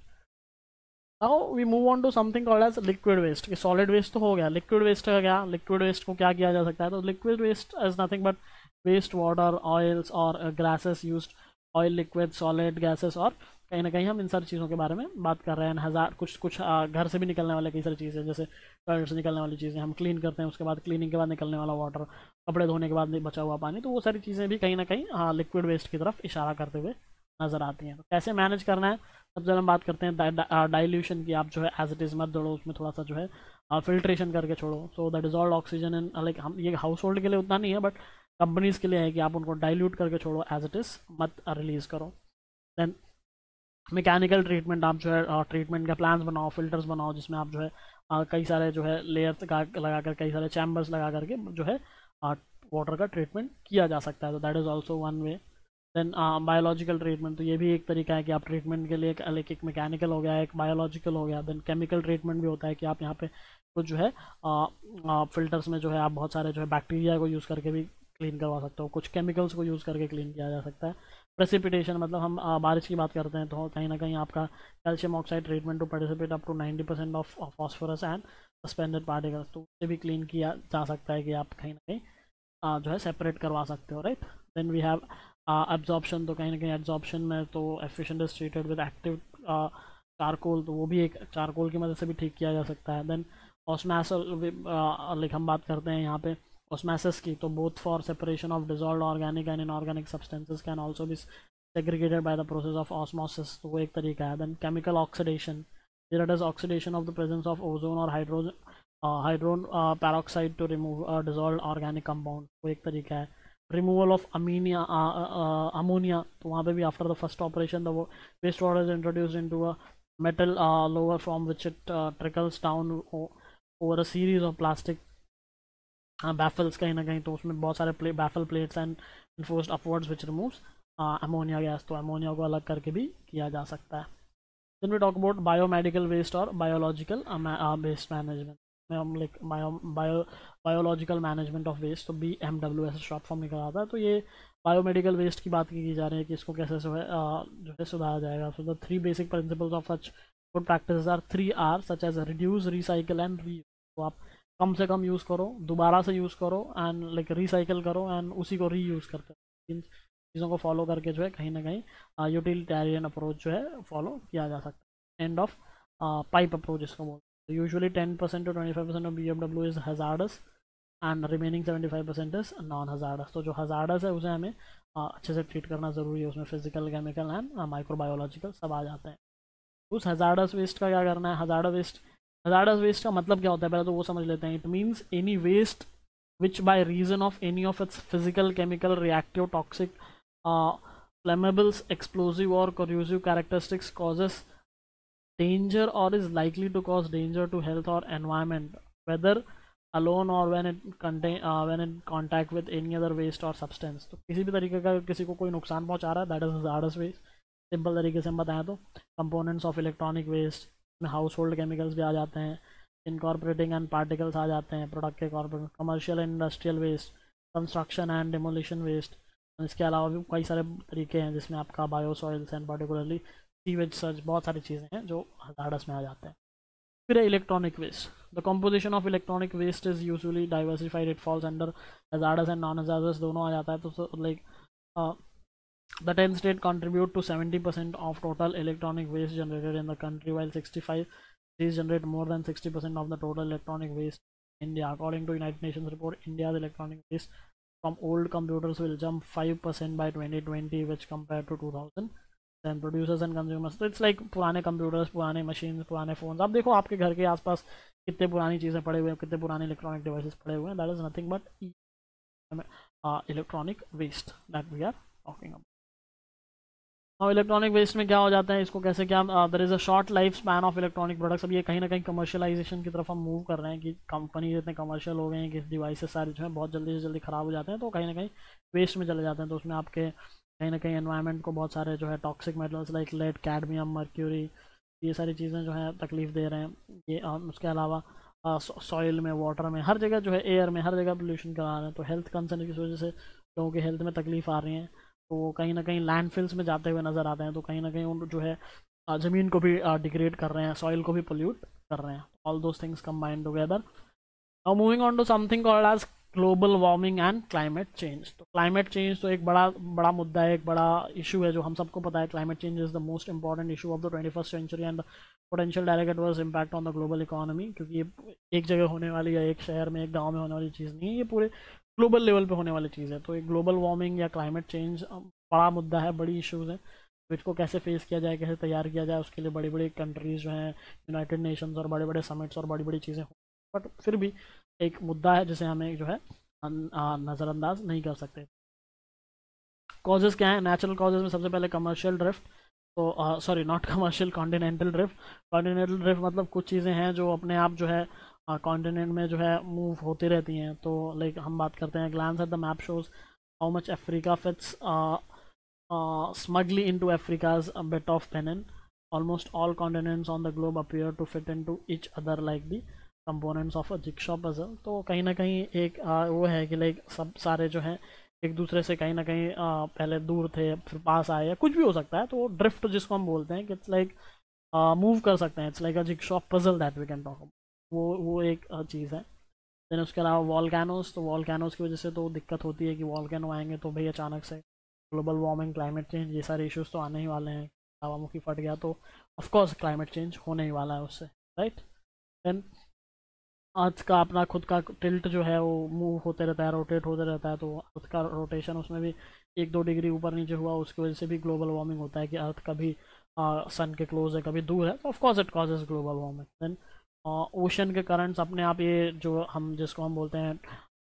Now we move on to something called as liquid waste, कि सॉलिड वेस्ट तो हो गया, लिक्विड वेस्ट का क्या, लिक्विड वेस्ट को क्या किया जा सकता है, तो liquid waste is nothing but waste water, oils और gases used, oil, liquid, solid, gases, और कहीं ना कहीं हम इन सारी चीज़ों के बारे में बात कर रहे हैं। हज़ार कुछ घर से भी निकलने वाले कई सारी चीज़ें, जैसे टॉयलेट से निकलने वाली चीज़ें हम क्लीन करते हैं, उसके बाद क्लीनिंग के बाद निकलने वाला वाटर, कपड़े धोने के बाद बचा हुआ पानी, तो वो सारी चीज़ें भी कहीं ना कहीं लिक्विड वेस्ट की तरफ इशारा करते हुए नज़र आती हैं। तो कैसे मैनेज करना है, सबसे पहले हम बात करते हैं डाइल्यूशन की। आप जो है एज इट इज़ मत जोड़ो, उसमें थोड़ा सा जो है फिल्ट्रेशन करके छोड़ो, so the dissolve oxygen in, like हम ये हाउस होल्ड के लिए उतना नहीं है, बट कंपनीज़ के लिए है कि आप उनको डाइल्यूट करके छोड़ो, एज इट इज़ मत रिलीज़ करो। देन मैकेनिकल ट्रीटमेंट, आप जो है ट्रीटमेंट का प्लान्स बनाओ, फिल्टर्स बनाओ, जिसमें आप जो है कई सारे जो है लेयर लगा कर, कई सारे चैम्बर्स लगा करके जो है वाटर का ट्रीटमेंट किया जा सकता है, तो that is also one way. Then biological treatment, तो ये भी एक तरीका है कि आप ट्रीटमेंट के लिए एक मैकेनिकल हो गया, एक बायोलॉजिकल हो गया। देन केमिकल ट्रीटमेंट भी होता है कि आप यहाँ पे कुछ जो है फिल्टर्स में जो है आप बहुत सारे जो है बैक्टीरिया को यूज़ करके भी क्लीन करवा सकते हो, कुछ केमिकल्स को यूज़ करके क्लीन किया जा सकता है। प्रेसिपिटेशन, मतलब हम बारिश की बात करते हैं तो कहीं ना कहीं आपका calcium oxide treatment to participate up to 90% of phosphorus and suspended particles, तो उससे भी क्लीन किया जा सकता है कि आप कहीं ना कहीं जो है सेपरेट करवा सकते हो, right. Then we have absorption, तो कहीं ना कहीं एब्जॉर्प्शन में तो efficient is treated with active charcoal, तो वो भी एक चारकोल की मदद से भी ठीक किया जा सकता है। देन ऑस्मोसिस, लाइक हम बात करते हैं यहाँ पे ऑस्मोसिस की, तो both for separation of dissolved organic and inorganic substances can also be segregated by the process of osmosis, तो वो एक तरीका है। Then chemical oxidation, that is oxidation of the presence of ozone और hydrogen peroxide to remove dissolved organic compound, वो एक तरीका है। रिमूवल ऑफ अमोनिया, तो वहाँ पे भी after the first operation the waste water is introduced into a metal lower from which it trickles down over a series of plastic baffles, कहीं ना कहीं तो उसमें बहुत सारे baffle plates and enforced upwards which removes ammonia gas, तो अमोनिया को अलग करके भी किया जा सकता है। Then we talk about biomedical waste और biological waste management में हम like biological management of waste, तो BMW ऐसे शॉर्ट फॉर्म निकल आता है। तो ये बायोमेडिकल वेस्ट की बात की जा रही है कि इसको कैसे जो है सुधारा जाएगा। So the 3 basic principles of such good practices are 3R such as reduce, recycle and reuse, तो आप कम से कम यूज़ करो, दोबारा से यूज़ करो एंड लाइक रिसाइकिल करो एंड उसी को रीयूज़ करते हैं। इन चीज़ों को फॉलो करके जो है कहीं ना कहीं यूटिलिटेरियन अप्रोच जो है फॉलो किया जा सकता है। एंड ऑफ पाइप अप्रोच इसको बोलते हैं। Usually 10% to 25% of BMW is hazardous and remaining 75% is non hazardous. तो जो हजार्डस है उसे हमें अच्छे से ट्रीट करना ज़रूरी है, उसमें फिजिकल, केमिकल एंड माइक्रोबायोलॉजिकल सब आ जाते हैं। उस हजार्डस वेस्ट का क्या करना है? हजार्डस वेस्ट का मतलब क्या होता है, पहले तो वो समझ लेते हैं। It means any waste which by reason of any of its physical, chemical, reactive, toxic, flammables, explosive और corrosive characteristics causes danger or is likely to cause danger to health or environment, whether alone or when in contact with any other waste or substance। तो किसी भी तरीके का किसी को कोई नुकसान पहुंचा रहा है, that is hazardous waste. Simple तरीके से हम बताएं तो कंपोनेंट्स ऑफ इलेक्ट्रॉनिक वेस्ट में हाउस होल्ड केमिकल्स भी आ जाते हैं, इनकॉर्पोरेटिंग एंड पार्टिकल्स आ जाते हैं, प्रोडक्ट के commercial and industrial waste, construction and demolition waste. इसके अलावा भी कई सारे तरीके हैं जिसमें आपका bio soils and particularly sewage search, बहुत सारी चीज़ें हैं जो हजार्डस में आ जाते हैं। फिर है electronic waste. The composition of electronic waste is usually diversified, it falls under hazardous and non hazardous, दोनों आ जाता है। तो like the 10 state contribute to 70% of total electronic waste generated in the country, while 65 states generate more than 60% of the total electronic waste in India. According to United Nations report, India's electronic waste from old computers will jump 5% by 2020, which compared to 2000. Then producers and consumers, so it's like पुराने computers, पुराने machines, पुराने phones। आप देखो आपके घर के आसपास कितने पुरानी चीज़ें पड़े हुए हैं, कितने पुराने इलेक्ट्रॉनिक डिवाइसेस पड़े हुए हैं। That is nothing but electronic waste that we are talking about. और इलेक्ट्रॉनिक वेस्ट में क्या हो जाता है, इसको कैसे क्या, there is a short life span of electronic products. अब ये कहीं ना कहीं कमर्शियलाइजेशन की तरफ हम मूव कर रहे हैं कि कंपनी इतने कमर्शियल हो गए हैं कि डिवाइसेस सारे जो है बहुत जल्दी से जल्दी ख़राब हो जाते हैं, तो कहीं ना कहीं वेस्ट में चले जाते हैं। तो उसमें आपके कहीं ना कहीं एनवायरनमेंट को बहुत सारे जो है toxic metals like lead, cadmium, mercury, ये सारी चीज़ें जो है तकलीफ़ दे रहे हैं ये। उसके अलावा सॉइल में, वाटर में, हर जगह जो है, एयर में, हर जगह पोल्यूशन करा रहे हैं। तो हेल्थ कंसर्न की वजह से लोगों की हेल्थ में तकलीफ आ रही है, तो कहीं ना कहीं लैंडफिल्स में जाते हुए नज़र आते हैं। तो कहीं ना कहीं उन जो है ज़मीन को भी डिग्रेड कर रहे हैं, सॉइल को भी पोल्यूट कर रहे हैं। All those things combined together. Now moving on to something called as global warming and climate change. तो क्लाइमेट चेंज तो एक बड़ा मुद्दा है, एक बड़ा इशू है जो हम सबको पता है। Climate change is the most important issue of the 21st century and potential direct adverse impact on the global economy. क्योंकि ये एक जगह होने वाली या एक शहर में, एक गाँव में होने वाली चीज़ नहीं है, ये पूरे ग्लोबल लेवल पे होने वाली चीज़ है। तो एक ग्लोबल वार्मिंग या क्लाइमेट चेंज बड़ा मुद्दा है, बड़ी इश्यूज़ हैं। तो इसको कैसे फेस किया जाए, कैसे तैयार किया जाए, उसके लिए बड़ी बड़ी कंट्रीज़ जो हैं, यूनाइटेड नेशंस और बड़े बड़े समिट्स और बड़ी बड़ी चीज़ें हो, बट फिर भी एक मुद्दा है जिसे हमें जो है नज़रअंदाज नहीं कर सकते। कॉजेज़ क्या है? नेचुरल कॉजेज़ में सबसे पहले कमर्शियल ड्रिफ्ट। तो sorry, not commercial, continental drift. Continental drift मतलब कुछ चीज़ें हैं जो अपने आप जो है कॉन्टिनेंट में जो है मूव होती रहती हैं। तो लाइक हम बात करते हैं, glance at the map shows how much Africa fits smugly into Africa's a bit of pennant. Almost all continents on the globe appear to fit into each other like the components of a jigsaw puzzle. तो कहीं ना कहीं एक वो है कि लाइक सब सारे जो हैं एक दूसरे से कहीं ना कहीं पहले दूर थे, फिर पास आए, या कुछ भी हो सकता है। तो ड्रिफ्ट जिसको हम बोलते हैं कि इट्स लाइक मूव कर सकते हैं, it's like a jigsaw puzzle that we can talk about. वो एक चीज़ है। देन उसके अलावा वॉल्केनोस। तो वॉल्केनोस की वजह से तो दिक्कत होती है कि वॉल्केनो आएंगे तो भाई अचानक से ग्लोबल वार्मिंग, क्लाइमेट चेंज, ये सारे इश्यूज तो आने ही वाले हैं। ज्वालामुखी फट गया तो ऑफकोर्स क्लाइमेट चेंज होने ही वाला है उससे, राइट। देन अर्थ का अपना खुद का टिल्ट जो है वो मूव होते रहता है, रोटेट होते रहता है। तो अर्थ का रोटेशन उसमें भी 1-2 डिग्री ऊपर नीचे हुआ, उसकी वजह से भी ग्लोबल वार्मिंग होता है कि अर्थ कभी सन के क्लोज है, कभी दूर है। तो of course it causes global warming. Then ocean के करंट्स अपने आप, ये जो हम जिसको हम बोलते हैं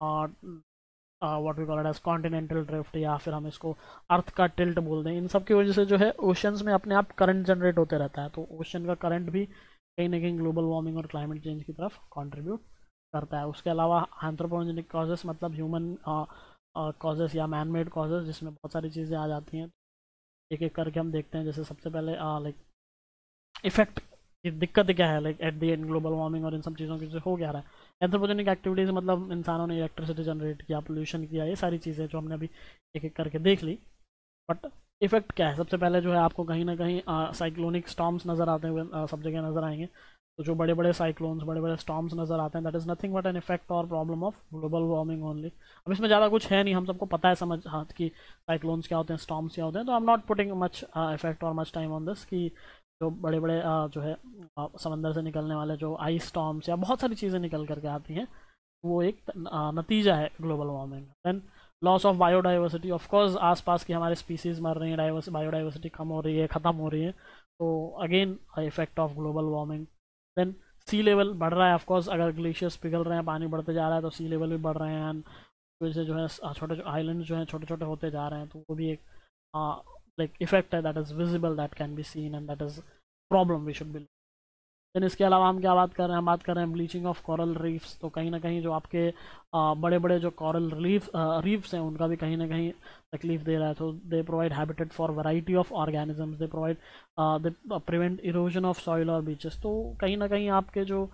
what we call it as continental drift, या फिर हम इसको अर्थ का टिल्ट बोलते हैं, इन सब की वजह से जो है ओशंस में अपने आप करंट जनरेट होते रहता है। तो ओशन का करंट भी कहीं ना कहीं ग्लोबल वार्मिंग और क्लाइमेट चेंज की तरफ कंट्रीब्यूट करता है। उसके अलावा एंथ्रोपोजेनिक कॉजेस मतलब ह्यूमन कॉजेस या मैन मेड कॉजेस, जिसमें बहुत सारी चीज़ें आ जाती हैं। एक एक करके हम देखते हैं। जैसे सबसे पहले लाइक इफेक्ट, दिक्कत क्या है like at the end global warming और इन सब चीज़ों की जो हो क्या रहा है। एंथ्रोपोजेनिक एक्टिविटीज़ मतलब इंसानों ने इलेक्ट्रिसिटी जनरेट किया, पोल्यूशन किया, ये सारी चीज़ें जो हमने अभी एक एक करके देख ली। बट इफेक्ट क्या है? सबसे पहले जो है आपको कहीं ना कहीं साइक्लोनिक स्टॉर्म्स नज़र आते हुए सब जगह नज़र आएंगे। तो जो बड़े बड़े साइक्लोन्स, बड़े बड़े स्टॉर्म्स नज़र आते हैं, that is nothing but an effect और problem of global warming only. अब इसमें ज़्यादा कुछ है नहीं, हम सबको पता है समझ हाथ की साइक्लोन्स क्या होते हैं, स्टॉर्म्स क्या होते हैं, तो I am not putting much effect और मच टाइम ऑन दिस कि जो बड़े बड़े जो है समंदर से निकलने वाले जो आइस स्टॉर्म्स या बहुत सारी चीज़ें निकल करके आती हैं, वो एक नतीजा है global warming. Then loss of biodiversity, of course आसपास की हमारे स्पीसीज मर रही हैं, बायोडाइवर्सिटी कम हो रही है, ख़त्म हो रही है, तो again effect of global warming. Then sea level बढ़ रहा है, ऑफकोर्स अगर ग्लेशियर्स पिघल रहे हैं, पानी बढ़ते जा रहा है, तो सी लेवल भी बढ़ रहे हैं, एंड वजह जो है छोटे आइलैंड जो हैं छोटे छोटे होते जा रहे हैं, तो वो भी एक लाइक इफेक्ट है that is visible, that can be seen, and that is problem we should be. Then इसके अलावा हम क्या बात कर रहे हैं, हम बात कर रहे हैं ब्लीचिंग ऑफ कोरल रीफ्स। तो कहीं ना कहीं जो आपके बड़े बड़े जो कोरल रीफ्स हैं, उनका भी कहीं ना कहीं तकलीफ दे रहा है। तो they provide habitat for variety of organisms, they provide they prevent erosion of soil और बीचेस। तो कहीं ना कहीं आपके जो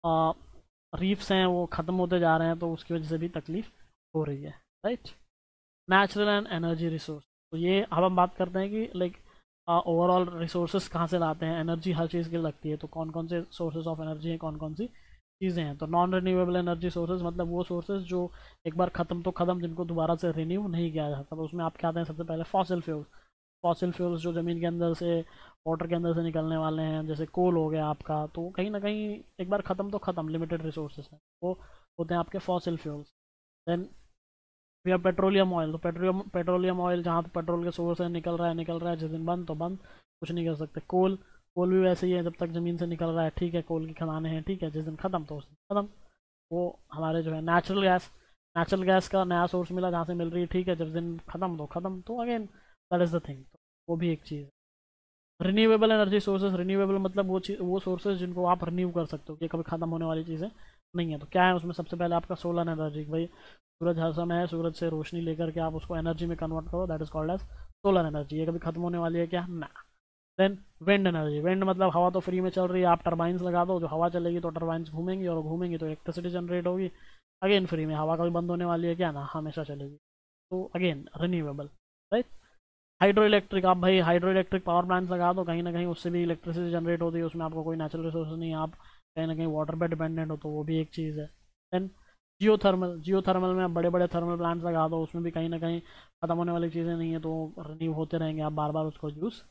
रीफ्स हैं वो ख़त्म होते जा रहे हैं, तो उसकी वजह से भी तकलीफ हो रही है, right. Natural and energy resource, तो ये अब हम बात करते हैं कि लाइक ओवरऑल रिसोर्सेज कहाँ से लाते हैं, एनर्जी हर चीज़ की लगती है, तो कौन कौन से सोर्सेज ऑफ एनर्जी हैं, कौन कौन सी चीज़ें हैं। तो नॉन रिन्यूएबल एनर्जी सोर्सेज मतलब वो सोर्सेज जो एक बार ख़त्म तो ख़त्म, जिनको दोबारा से रिन्यू नहीं किया जाता। तो उसमें आप क्या आते हैं, सबसे पहले फॉसिल फ्यूल्स। फॉसिल फ्यूल्स जो ज़मीन के अंदर से, वाटर के अंदर से निकलने वाले हैं, जैसे कोल हो गया आपका, तो कहीं ना कहीं एक बार ख़त्म तो ख़त्म, लिमिटेड रिसोर्सेज हैं, वो होते हैं आपके फॉसिल फ्यूल्स। देन या पेट्रोलियम ऑयल, तो पेट्रोलियम ऑयल जहाँ पे पेट्रोल के सोर्स है, निकल रहा है, जिस दिन बंद तो बंद, कुछ नहीं कर सकते। कोल कोल भी वैसे ही है, जब तक ज़मीन से निकल रहा है ठीक है, कोल की खदानें हैं ठीक है, जिस दिन ख़त्म तो उस दिन ख़त्म। वो हमारे जो है नेचुरल गैस का नया सोर्स मिला जहाँ से मिल रही है ठीक है, जब दिन ख़त्म तो ख़त्म, तो again that is the thing, तो वो भी एक चीज़ है। रिन्यूएबल एनर्जी सोर्सेज, रिन्यूएबल मतलब वो सोर्सेज जिनको आप रिन्यू कर सकते हो, कि कभी ख़त्म होने वाली चीज़ें नहीं है। तो क्या है उसमें, सबसे पहले आपका सोलर एनर्जी, भाई सूरज हर समय है, सूरज से रोशनी लेकर के आप उसको एनर्जी में कन्वर्ट करो, that is called as solar energy. ये कभी खत्म होने वाली है क्या, ना। देन विंड एनर्जी, विंड मतलब हवा तो फ्री में चल रही है, आप टरबाइंस लगा दो, जो हवा चलेगी तो टरबाइंस घूमेंगी, और घूमेंगी तो इलेक्ट्रिसिटी जनरेट होगी, अगेन फ्री में। हवा कभी बंद होने वाली है क्या, ना, हमेशा चलेगी। तो again renewable, right. Hydro electric, आप भाई हाइड्रो इलेक्ट्रिक पावर प्लांट्स लगा दो, कहीं ना कहीं उससे भी इलेक्ट्रिसिटी जनरेट होती है, उसमें आपको कोई नेचुरल रिसोर्स नहीं है, आप कहीं ना कहीं वाटर पर डिपेंडेंट हो, तो वो भी एक चीज़ है। देन जियोथर्मल में आप बड़े बड़े थर्मल प्लांट्स लगा दो, उसमें भी कहीं ना कहीं ख़त्म होने वाली चीज़ें नहीं है, तो रिन्यू होते रहेंगे, आप बार बार उसको यूज़।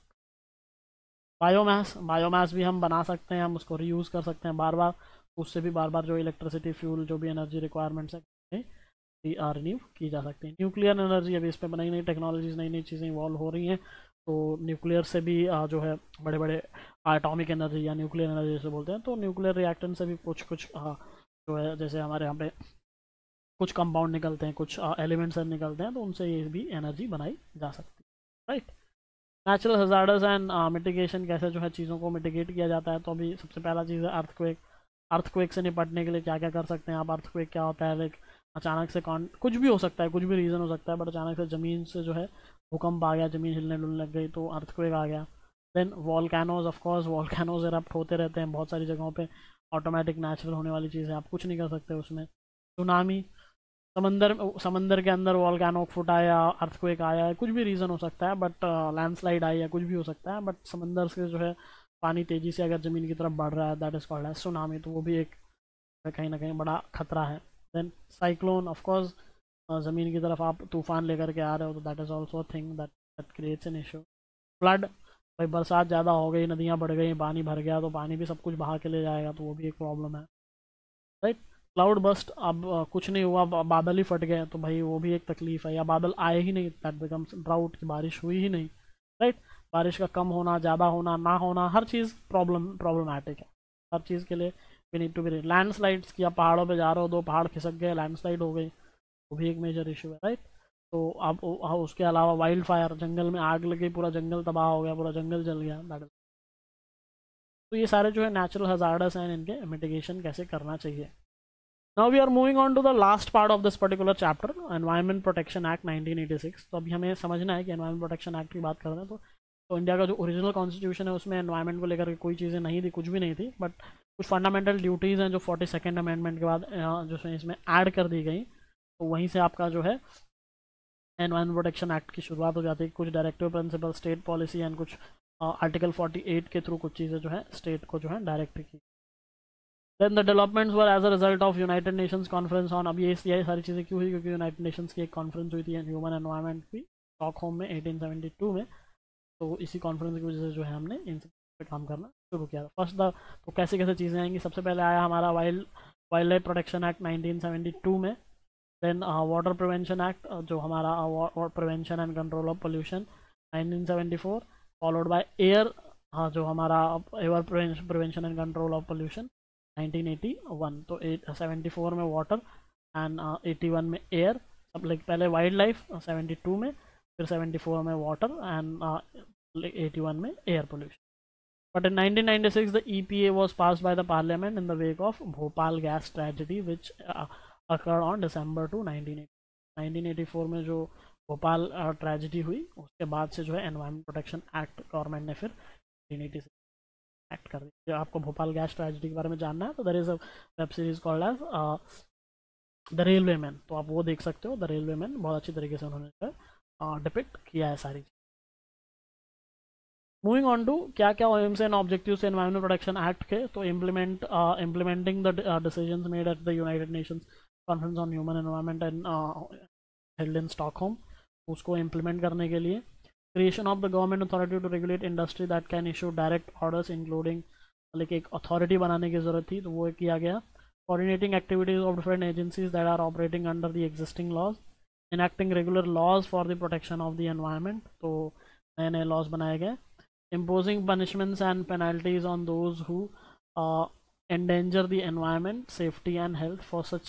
बायोमास भी हम बना सकते हैं, हम उसको रीयूज़ कर सकते हैं बार बार, उससे भी बार बार जो इलेक्ट्रिसिटी फ्यूल जो भी एनर्जी रिक्वायरमेंट्स है रिन्यू की जा सकती है। न्यूक्लियर एनर्जी, अभी इस पर नई नई टेक्नोलॉजीज, नई नई चीज़ें इवॉल्व हो रही हैं, तो न्यूक्लियर से भी जो है बड़े बड़े एटॉमिक एनर्जी या न्यूक्लियर एनर्जी जैसे बोलते हैं, तो न्यूक्लियर रिएक्टेंट से भी कुछ कुछ जो है, जैसे हमारे यहाँ पे कुछ कंपाउंड निकलते हैं, कुछ एलिमेंट्स निकलते हैं, तो उनसे ये भी एनर्जी बनाई जा सकती है, right. Natural hazards and mitigation, कैसे जो है चीज़ों को मिटिगेट किया जाता है। तो अभी सबसे पहला चीज़ है अर्थक्वेक। अर्थक्वेक से निपटने के लिए क्या क्या कर सकते हैं आप। अर्थक्वेक क्या होता है, लाइक अचानक से कुछ भी हो सकता है, कुछ भी रीज़न हो सकता है, बट अचानक से ज़मीन से जो है भूकंप आ गया, ज़मीन हिलने डुलने लग गई, तो अर्थक्वेक आ गया। Then volcanoes, of course volcanoes erupt होते रहते हैं बहुत सारी जगहों पे, ऑटोमेटिक नेचुरल होने वाली चीज़ है, आप कुछ नहीं कर सकते उसमें। सुनामी, समंदर के अंदर वॉल्केनो फुटा या अर्थक्वेक आया है, कुछ भी रीज़न हो सकता है, बट लैंडस्लाइड आई है, कुछ भी हो सकता है, बट समंदर से जो है पानी तेज़ी से अगर ज़मीन की तरफ बढ़ रहा है, दैट इज़ कॉल्ड है सुनामी, तो वो भी एक कहीं ना कहीं बड़ा खतरा है। देन साइक्लोन, ऑफकोर्स ज़मीन की तरफ आप तूफान लेकर के आ रहे हो, तो that is also thing that creates an issue. Flood, भाई बरसात ज़्यादा हो गई, नदियाँ बढ़ गई, पानी भर गया, तो पानी भी सब कुछ बहा के ले जाएगा, तो वो भी एक प्रॉब्लम है, राइट। क्लाउड बस्ट, अब कुछ नहीं हुआ, बादल ही फट गए, तो भाई वो भी एक तकलीफ है, या बादल आए ही नहीं, दैट बिकम्स ड्राउट, की बारिश हुई ही नहीं, राइट। बारिश का कम होना, ज़्यादा होना, ना होना, हर चीज़ प्रॉब्लमैटिक है, हर चीज़ के लिए we need to be. Landslides की, आप पहाड़ों पे जा रहे हो, दो पहाड़ खिसक गए, लैंडस्लाइड हो गई, वो भी एक मेजर इशू है, राइट। तो अब उसके अलावा वाइल्ड फायर, जंगल में आग लगी, पूरा जंगल तबाह हो गया, पूरा जंगल जल गया, दैट। तो ये सारे जो है नेचुरल हजार्डस हैं, इनके मिटिगेशन कैसे करना चाहिए। Now we are moving on to the last part of this particular chapter, Environment Protection Act 1986। तो अभी हमें समझना है कि Environment Protection Act की बात कर रहे हैं, तो इंडिया का जो ओरिजिनल कॉन्स्टिट्यूशन है उसमें एनवायरनमेंट को लेकर के कोई चीज़ें नहीं थी, कुछ भी नहीं थी, बट कुछ फंडामेंटल ड्यूटीज़ हैं जो 42nd अमेंडमेंट के बाद जो है इसमें ऐड कर दी गई, तो वहीं से आपका जो है एनवायरनमेंट प्रोटेक्शन एक्ट की शुरुआत हो जाती है। कुछ directive principle, state policy and कुछ आर्टिकल 48 के थ्रू कुछ चीज़ें जो है स्टेट को जो है डायरेक्ट की। Then the developments were as a result of United Nations conference on, अब ये सारी चीज़ें क्यों हुई, क्योंकि यूनाइटेड नेशंस की एक कॉन्फ्रेंस हुई थी ह्यूमन एनवायरनमेंट की स्टॉकहोम में 1872 में। तो इसी कॉन्फ्रेंस की वजह से जो है हमने इन सब पे काम करना शुरू किया था। फर्स्ट द, तो कैसे कैसे चीज़ें आएंगी, सबसे पहले आया हमारा वाइल्ड लाइफ प्रोटेक्शन एक्ट 1972 में। देन वाटर प्रिवेंशन एक्ट, जो हमारा prevention and control of pollution 1974, followed by air, जो हमारा air prevention and control of pollution 1981। तो 74 में वाटर एंड 81 में एयर, सब लाइक पहले वाइल्ड लाइफ 72 में, फिर 74 में वाटर एंड 81 में air pollution. But in 1996, the EPA was passed by the parliament in the wake of Bhopal gas tragedy, which occurred on December 2, 1980. 1984 में जो भोपाल ट्रेजिडी हुई, उसके बाद से जो है एनवायरमेंट प्रोटेक्शन एक्ट गवर्नमेंट ने फिर 1986 एक्ट कर दी। आपको भोपाल गैस ट्रेजिडी के बारे में जानना है तो there is a web series called as the Railway Man, तो आप वो देख सकते हो। द रेलवे मैन बहुत अच्छी तरीके से उन्होंने डिपिक्ट किया है सारी। मूविंग ऑन टू क्या क्या aims and objectives environment protection act के, तो implementing the decisions made at the United Nations conference on human environment and held in Stockholm, उसको इम्प्लीमेंट करने के लिए creation of the government authority to regulate industry that can issue direct orders including, like एक अथॉरिटी बनाने की जरूरत थी, तो वो किया गया। Coordinating activities of different agencies that are operating under the existing laws, enacting regular laws for the protection of the environment, तो नए नए लॉज बनाए गए। Imposing punishments and penalties on those who endanger the environment, safety and health for such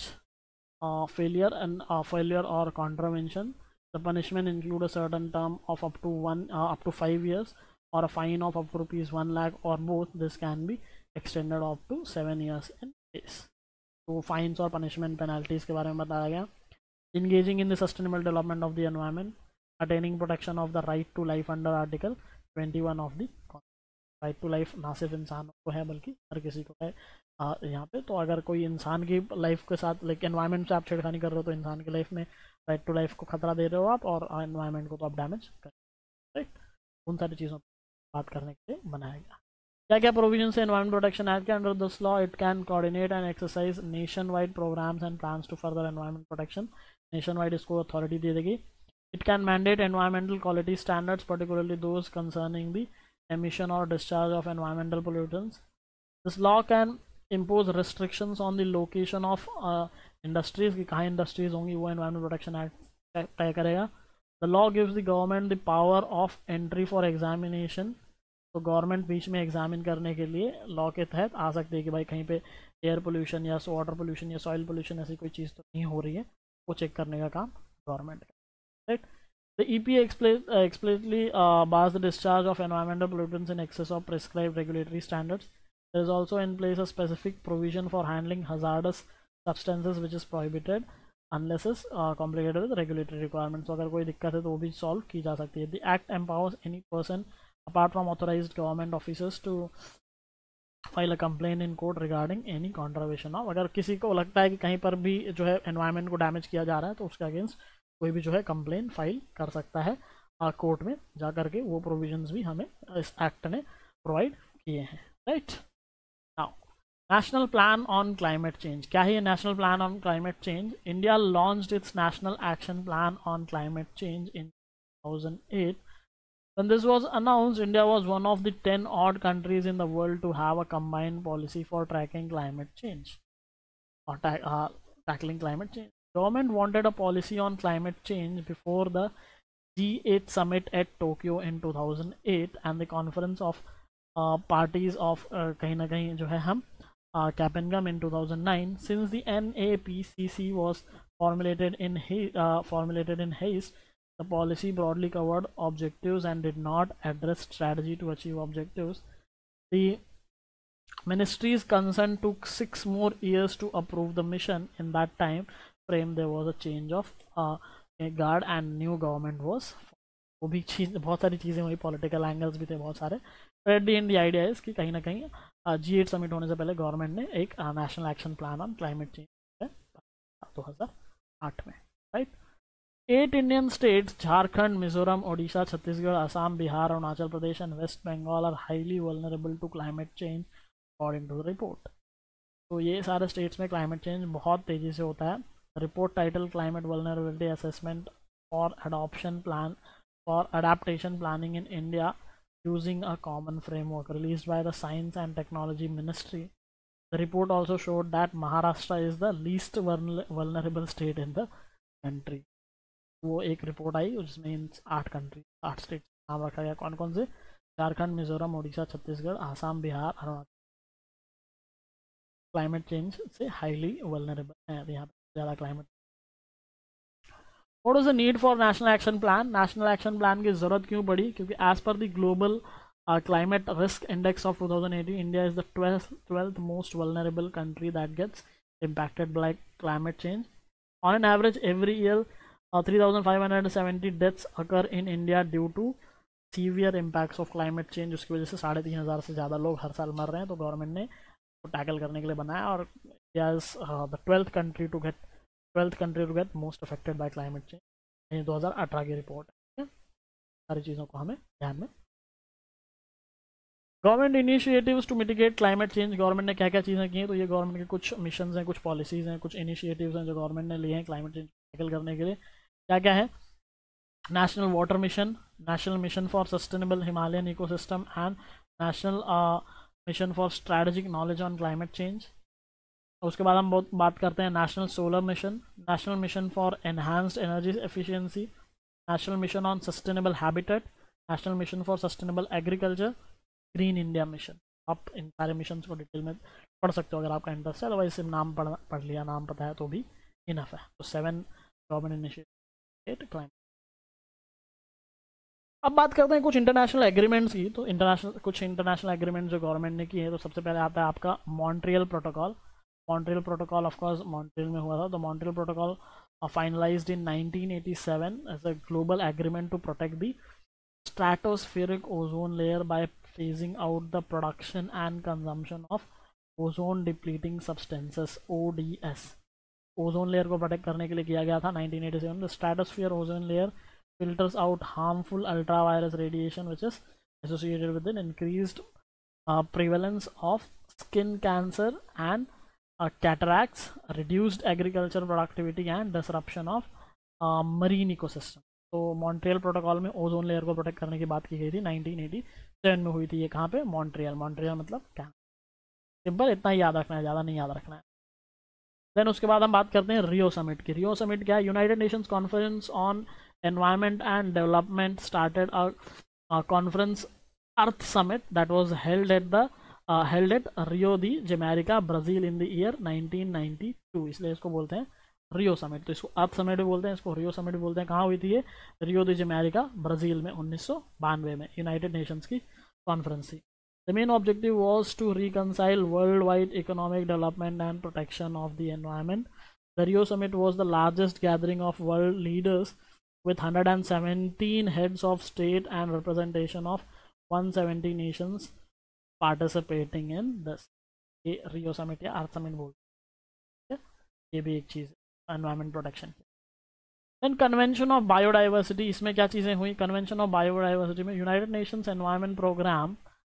failure or contravention. The punishment include a certain term of up to 5 years or a fine of up to rupees 1 lakh or both. This can be extended up to 7 years in case. तो fines और punishment penalties के बारे में बताया गया। Engaging in the sustainable development of the environment, attaining protection of the right to life under Article 21 of the right to life, ना सिर्फ इंसान को है बल्कि हर किसी को है यहाँ पे। तो अगर कोई इंसान की लाइफ के साथ लाइक एनवायरनमेंट से आप छेड़खानी कर रहे हो तो इंसान की लाइफ में राइट टू लाइफ को खतरा दे रहे हो आप, और एनवायरनमेंट को तो आप डैमेज कर रहे हो, राइट। उन सारी चीज़ों पर बात करने के लिए बनाया गया। क्या क्या प्रोविजन है एनवायरमेंट प्रोटेक्शन एक्ट के under this law? It can coordinate and exercise nation wide programmes and plans to further environment protection, nation wide इसको अथॉरिटी दे देगी। It can mandate environmental quality standards, particularly those concerning the emission or discharge of environmental pollutants. This law can impose restrictions on the location of industries, कि कहाँ industries होंगी वो Environment Protection Act तय करेगा। The law gives the government the power of entry for examination, तो गवर्नमेंट बीच में एग्जामिन करने के लिए लॉ के तहत आ सकती है कि भाई कहीं पे एयर पोल्यूशन या वाटर पोल्यूशन या सॉइल पोल्यूशन ऐसी कोई चीज़ तो नहीं हो रही है, वो चेक करने का काम गवर्नमेंट का। Right. The EPA explicitly bars the discharge of environmental pollutants in excess of prescribed regulatory standards. There is also in place a specific provision for handling hazardous substances which is prohibited unless is complicated with regulatory requirements. So अगर कोई दिक्कत है तो वो भी solve की जा सकती है। The Act empowers any person apart from authorized government officers to file a complaint in court regarding any contravention of, अगर किसी को लगता है कि कहीं पर भी जो है environment को damage किया जा रहा है तो उसके अगेंस्ट कोई भी जो है कंप्लेन फाइल कर सकता है कोर्ट में जा करके। वो प्रोविजंस भी हमें इस एक्ट ने प्रोवाइड किए हैं, right. Now national plan on climate change, क्या है ये national plan on climate change? India launched its national action plan on climate change in 2008. When this was announced, India was one of the 10 odd countries in the world to have a combined policy for tracking climate change or tackling climate change. Government wanted a policy on climate change before the G8 summit at Tokyo in 2008 and the conference of parties of कहीं ना कहीं जो है हम Capengum in 2009. Since the NAPCC was formulated in haste, the policy broadly covered objectives and did not address strategy to achieve objectives. The ministries concerned took 6 more years to approve the mission. In that time frame there was a change of guard and new government was, वो भी चीज़ बहुत सारी चीज़ें हुई, पॉलिटिकल एंगल्स भी थे बहुत सारे। At the end the idea is कि कहीं ना कहीं G8 समिट होने से पहले गवर्नमेंट ने एक national action plan on climate change 2008 में, right. 8 Indian states Jharkhand, Mizoram, Odisha, Chhattisgarh, Assam, Bihar, Arunachal Pradesh and West Bengal are highly vulnerable to climate change according to the report. तो ये सारे स्टेट्स में क्लाइमेट चेंज बहुत तेज़ी से होता है। Report title climate vulnerability assessment for adoption plan for adaptation planning in India using a common framework released by the Science and Technology Ministry. The report also showed that Maharashtra is the least vulnerable state in the country. वो एक रिपोर्ट आई जिसमें इन 8 स्टेट नाम रखा गया। कौन कौन से? झारखंड, मिजोरम, उड़ीसा, छत्तीसगढ़, आसाम, बिहार, अरुणाचल क्लाइमेट चेंज से हाईली वल्नरेबल है। यहाँ पे ज़्यादा climate. What was the need for national action plan? National action plan की ज़रूरत क्यों पड़ी? क्योंकि as per the global climate risk index of 2018, India is the 12th most vulnerable country that gets impacted by climate change. On an average, every year, 3,570 deaths occur in India due to severe impacts of climate change. उसकी वजह से 3,500 से ज़्यादा लोग हर साल मर रहे हैं। तो गवर्नमेंट ने टैकल करने के लिए बनाया, और India is the 12th country to get most affected by climate change। ये 2018 की रिपोर्ट है। सारी चीज़ों को हमें ध्यान में। Government initiatives to mitigate climate change. Government ने क्या क्या चीज़ें की हैं? तो ये गवर्नमेंट के कुछ मिशन हैं, कुछ पॉलिसीज़ हैं, कुछ इनिशिएटिव्स हैं जो गवर्नमेंट ने लिए हैं क्लाइमेट चेंज टैकल करने के लिए। क्या क्या है? National water mission, national mission for sustainable Himalayan ecosystem and national mission for strategic knowledge on climate change. उसके बाद हम बहुत बात करते हैं national solar mission, national mission for enhanced energy efficiency, national mission on sustainable habitat, national mission for sustainable agriculture, green India mission. आप इन सारे मिशन को डिटेल में पढ़ सकते हो अगर आपका इंटरेस्ट है, अदरवाइज सिर्फ नाम पढ़ लिया, नाम पता है तो भी इनफ है। तो 7 गवर्नमेंट इनिशिएटिव क्लाइमेट। अब बात करते हैं कुछ इंटरनेशनल एग्रीमेंट्स की। तो कुछ इंटरनेशनल एग्रीमेंट जो गवर्नमेंट ने किए हैं, तो सबसे पहले आता है आपका Montreal protocol. Montreal protocol of course Montreal में हुआ था। तो Montreal protocol finalised in 1987 as a global agreement to protect the stratospheric ozone layer by phasing out the production and consumption of ozone depleting substances ODS। Ozone layer को प्रोटेक्ट करने के लिए किया गया था 1987। The stratosphere ozone layer filters out harmful ultraviolet radiation which is associated with an increased prevalence of skin cancer and cataracts, reduced agricultural productivity and disruption of marine ecosystem। तो मॉन्ट्रियल प्रोटोकॉल में ओजोन लेयर को प्रोटेक्ट करने की बात की गई थी 1987 में हुई थी। ये कहाँ पे? मॉन्ट्रियल। मॉन्ट्रियल मतलब क्या? सिंपल, इतना ही याद रखना है, ज़्यादा नहीं याद रखना है। देन उसके बाद हम बात करते हैं रियो समिट की। रियो समिट क्या है? United Nations conference on environment and development started a conference earth summit that was held at Rio de Janeiro Brazil in the year 1992। इसलिए इसको बोलते हैं रियो समिट। तो इसको अर्थ समिट भी बोलते हैं, इसको रियो समिट भी बोलते हैं। कहाँ हुई थी ये? रियो दी जेनेरिका ब्राज़ील में 1992 में यूनाइटेड नेशंस की कॉन्फ्रेंस थी। The main objective was to reconcile worldwide economic development and protection of the environment. The Rio Summit was the largest gathering of world leaders with 117 heads of state and representation of 170 nations participating in this। ये Rio Summit या Earth Summit बोलते हैं। ये भी एक चीज़ है environment protection। Then Convention of Biodiversity, इसमें क्या चीज़ें हुई? Convention of Biodiversity में United Nations Environment Program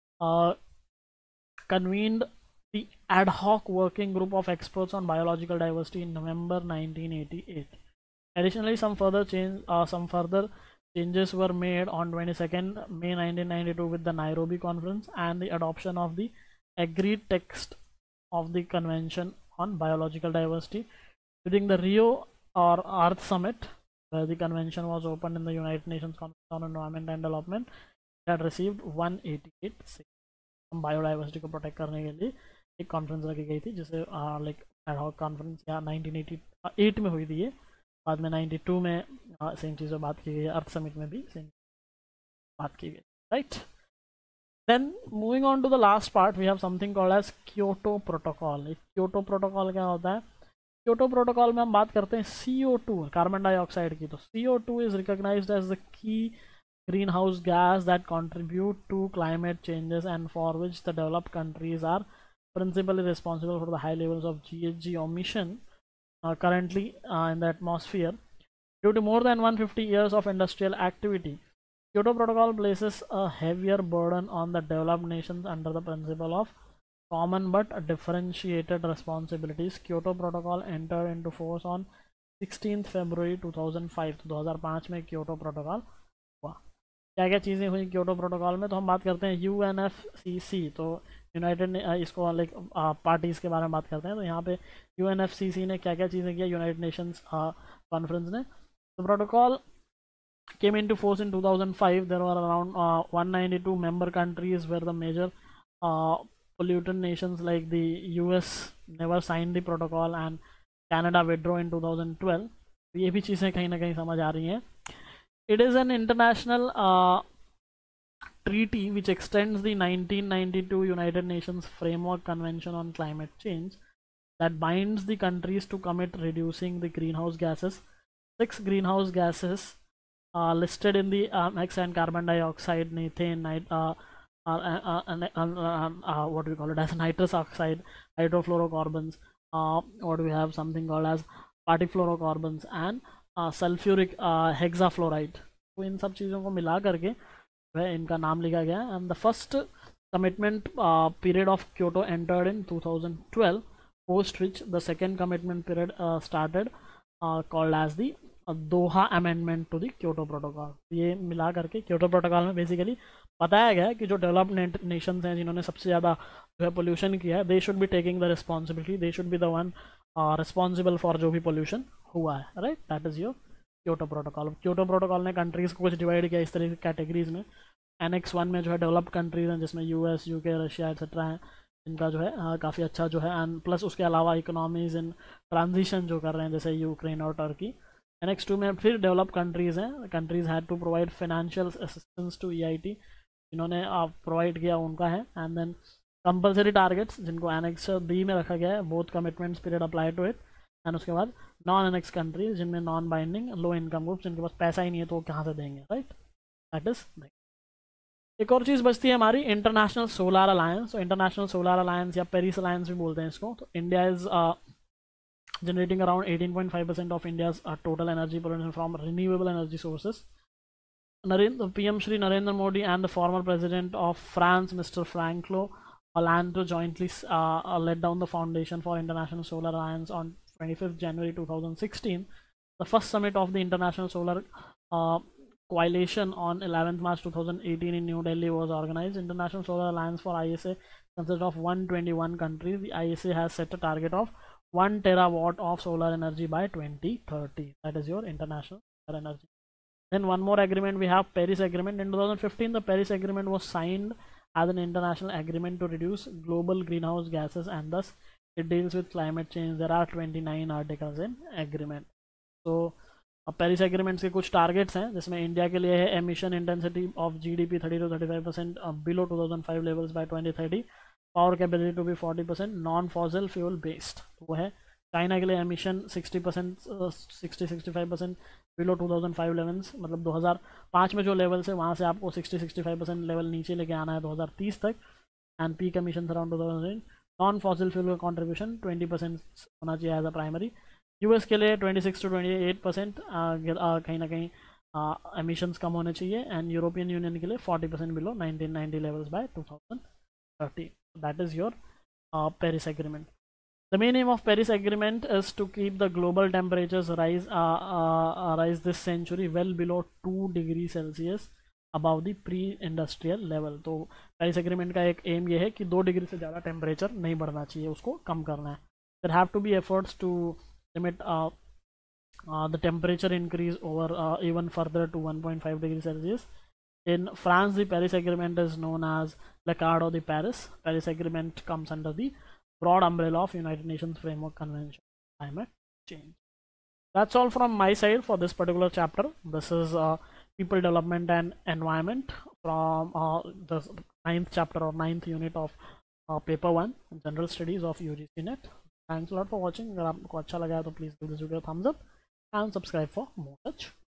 convened the ad hoc working group of experts on biological diversity in November 1988. Additionally, some further changes were made on 22nd May 1992 with the Nairobi Conference and the adoption of the agreed text of the Convention on Biological Diversity. During the Rio or Earth Summit, where the convention was opened in the United Nations Conference on Environment and Development, that received 188 signatures। Biodiversity को प्रोटेक्ट करने के लिए एक कॉन्फ्रेंस रखी गई थी, जिसे लाइक एड हॉक कॉन्फ्रेंस या 1988 में हुई थी ये। बाद में 92 में सेम चीज़ पर बात की गई। अर्थ समिट में भी सेम बात की गई, right. Then moving on to the last part, we have something called as Kyoto protocol. Kyoto protocol क्या होता है? क्योटो प्रोटोकॉल में हम बात करते हैं CO2 कार्बन डाइऑक्साइड की। तो CO2 is recognised as the key greenhouse gas that contribute to climate changes and for which the developed countries are principally responsible for the high levels of GHG emission currently in the atmosphere. Due to more than 150 years of industrial activity, Kyoto Protocol places a heavier burden on the developed nations under the principle of common but differentiated responsibilities. Kyoto Protocol entered into force on 16th February 2005. तो 2005 में क्योटो प्रोटोकॉल हुआ। क्या क्या चीज़ें हुई क्योटो प्रोटोकॉल में, तो हम बात करते हैं UNFCC, तो यूनाइटेड इसको लाइक पार्टीज़ के बारे में बात करते हैं। तो यहाँ पे UNFCC ने क्या क्या चीज़ें किया यूनाइटेड नेशंस कॉन्फ्रेंस ने। तो protocol came into force in 2005. There were around 192 member countries where the major pollutant nations like the US never signed the protocol and Canada withdrew in 2012. ये भी चीज़ें कहीं ना कहीं समझ आ रही हैं। It is an international treaty which extends the 1992 United Nations Framework Convention on Climate Change that binds the countries to commit reducing the greenhouse gases. 6 greenhouse gases listed in the X and carbon dioxide, methane, what we call it as nitrous oxide, hydrofluorocarbons, what we have something called as partifluorocarbons and sulfuric hexafluoride. तो इन सब चीज़ों को मिला करके वह इनका नाम लिखा गया। And the first commitment period of Kyoto entered in 2012, post which the second commitment period started called as the Doha amendment to the Kyoto protocol. ये मिला करके क्योटो प्रोटोकॉल में बेसिकली बताया गया है कि जो डेवलप्ड नेशंस हैं जिन्होंने सबसे ज़्यादा जो है पोल्यूशन किया है, they should be taking the responsibility, they should be the one responsible for जो भी पोल्यूशन हुआ है, right. That is your Kyoto protocol. Kyoto protocol ने कंट्रीज़ को कुछ डिवाइड किया इस तरह की कैटेगरीज में। Annex 1 में जो है डेवलप्ड कंट्रीज़ हैं जिसमें US, UK, रशिया एक्सेट्रा हैं, इनका जो है काफ़ी अच्छा जो है, एंड प्लस उसके अलावा इकोनॉमीज़ इन ट्रांजिशन जो कर रहे हैं जैसे यूक्रेन और टर्की। Annex 2 में फिर डेवलप्ड कंट्रीज़ हैं, countries had to provide financial assistance to EIT, इन्होंने प्रोवाइड किया उनका है। एंड देन कंपलसरी टारगेट्स जिनको Annex B में रखा गया है, both commitments period apply to it. And उसके बाद नॉन एनेक्स कंट्रीज जिनमें non binding low income groups, जिनके पास पैसा ही नहीं है तो वो कहाँ से देंगे, राइट। That is. एक और चीज़ बचती है हमारी इंटरनेशनल सोलर अलायंस। तो इंटरनेशनल सोलर अलायंस या पेरिस अलायंस भी बोलते हैं इसको। तो India is generating around 18.5% of India's total energy production from renewable energy sources. PM Shri Narendra Modi and the former president of France, Mr. Francois Hollande, jointly laid down the foundation for International Solar Alliance on 25th January 2016. The first summit of the International Solar Coalition on 11th March 2018 in New Delhi was organized. International Solar Alliance for ISA consists of 121 countries. The ISA has set a target of 1 terawatt of solar energy by 2030. That is your international solar energy. Then one more agreement we have, Paris Agreement. In 2015, the Paris Agreement was signed as an international agreement to reduce global greenhouse gases, and thus it deals with climate change. There are 29 articles in agreement. So Paris agreements के कुछ टारगेट्स हैं जिसमें इंडिया के लिए है emission intensity of GDP 30 to 35% below 2005 levels by 2030, power capacity to be 40% non fossil fuel based, वो है। चाइना के लिए एमिशन 60-65% बिलो 2005 लेवल्स, मतलब 2005 में जो लेवल्स है वहाँ से आपको 60-65% लेवल नीचे लेके आना है 2030 तक। And peak emission around 2000। Non fossil fuel का कॉन्ट्रीब्यूशन 20% होना चाहिए एज अ प्राइमरी। US के लिए 26 to 28% कहीं ना कहीं एमिशंस कम होने चाहिए। एंड यूरोपियन यूनियन के लिए 40% below 1990 levels by 2030. That is your Paris Agreement. The main aim of Paris Agreement is to keep the global temperatures rise this century well below 2 degrees Celsius above the pre-industrial level. तो Paris Agreement का एक एम ये है कि 2 डिग्री से ज़्यादा टेम्परेचर नहीं बढ़ना चाहिए, उसको कम करना है। There have to be efforts to limit the temperature increase over even further to 1.5 degrees Celsius. In France, the Paris Agreement is known as l'Accord de Paris. Paris Agreement comes under the broad umbrella of United Nations Framework Convention on Climate Change. That's all from my side for this particular chapter. This is People Development and Environment from the 9th chapter or 9th unit of Paper 1, General Studies of UGC NET. Thanks a lot for watching. अगर आपको अच्छा लगा है तो please give this video a thumbs up and subscribe for more such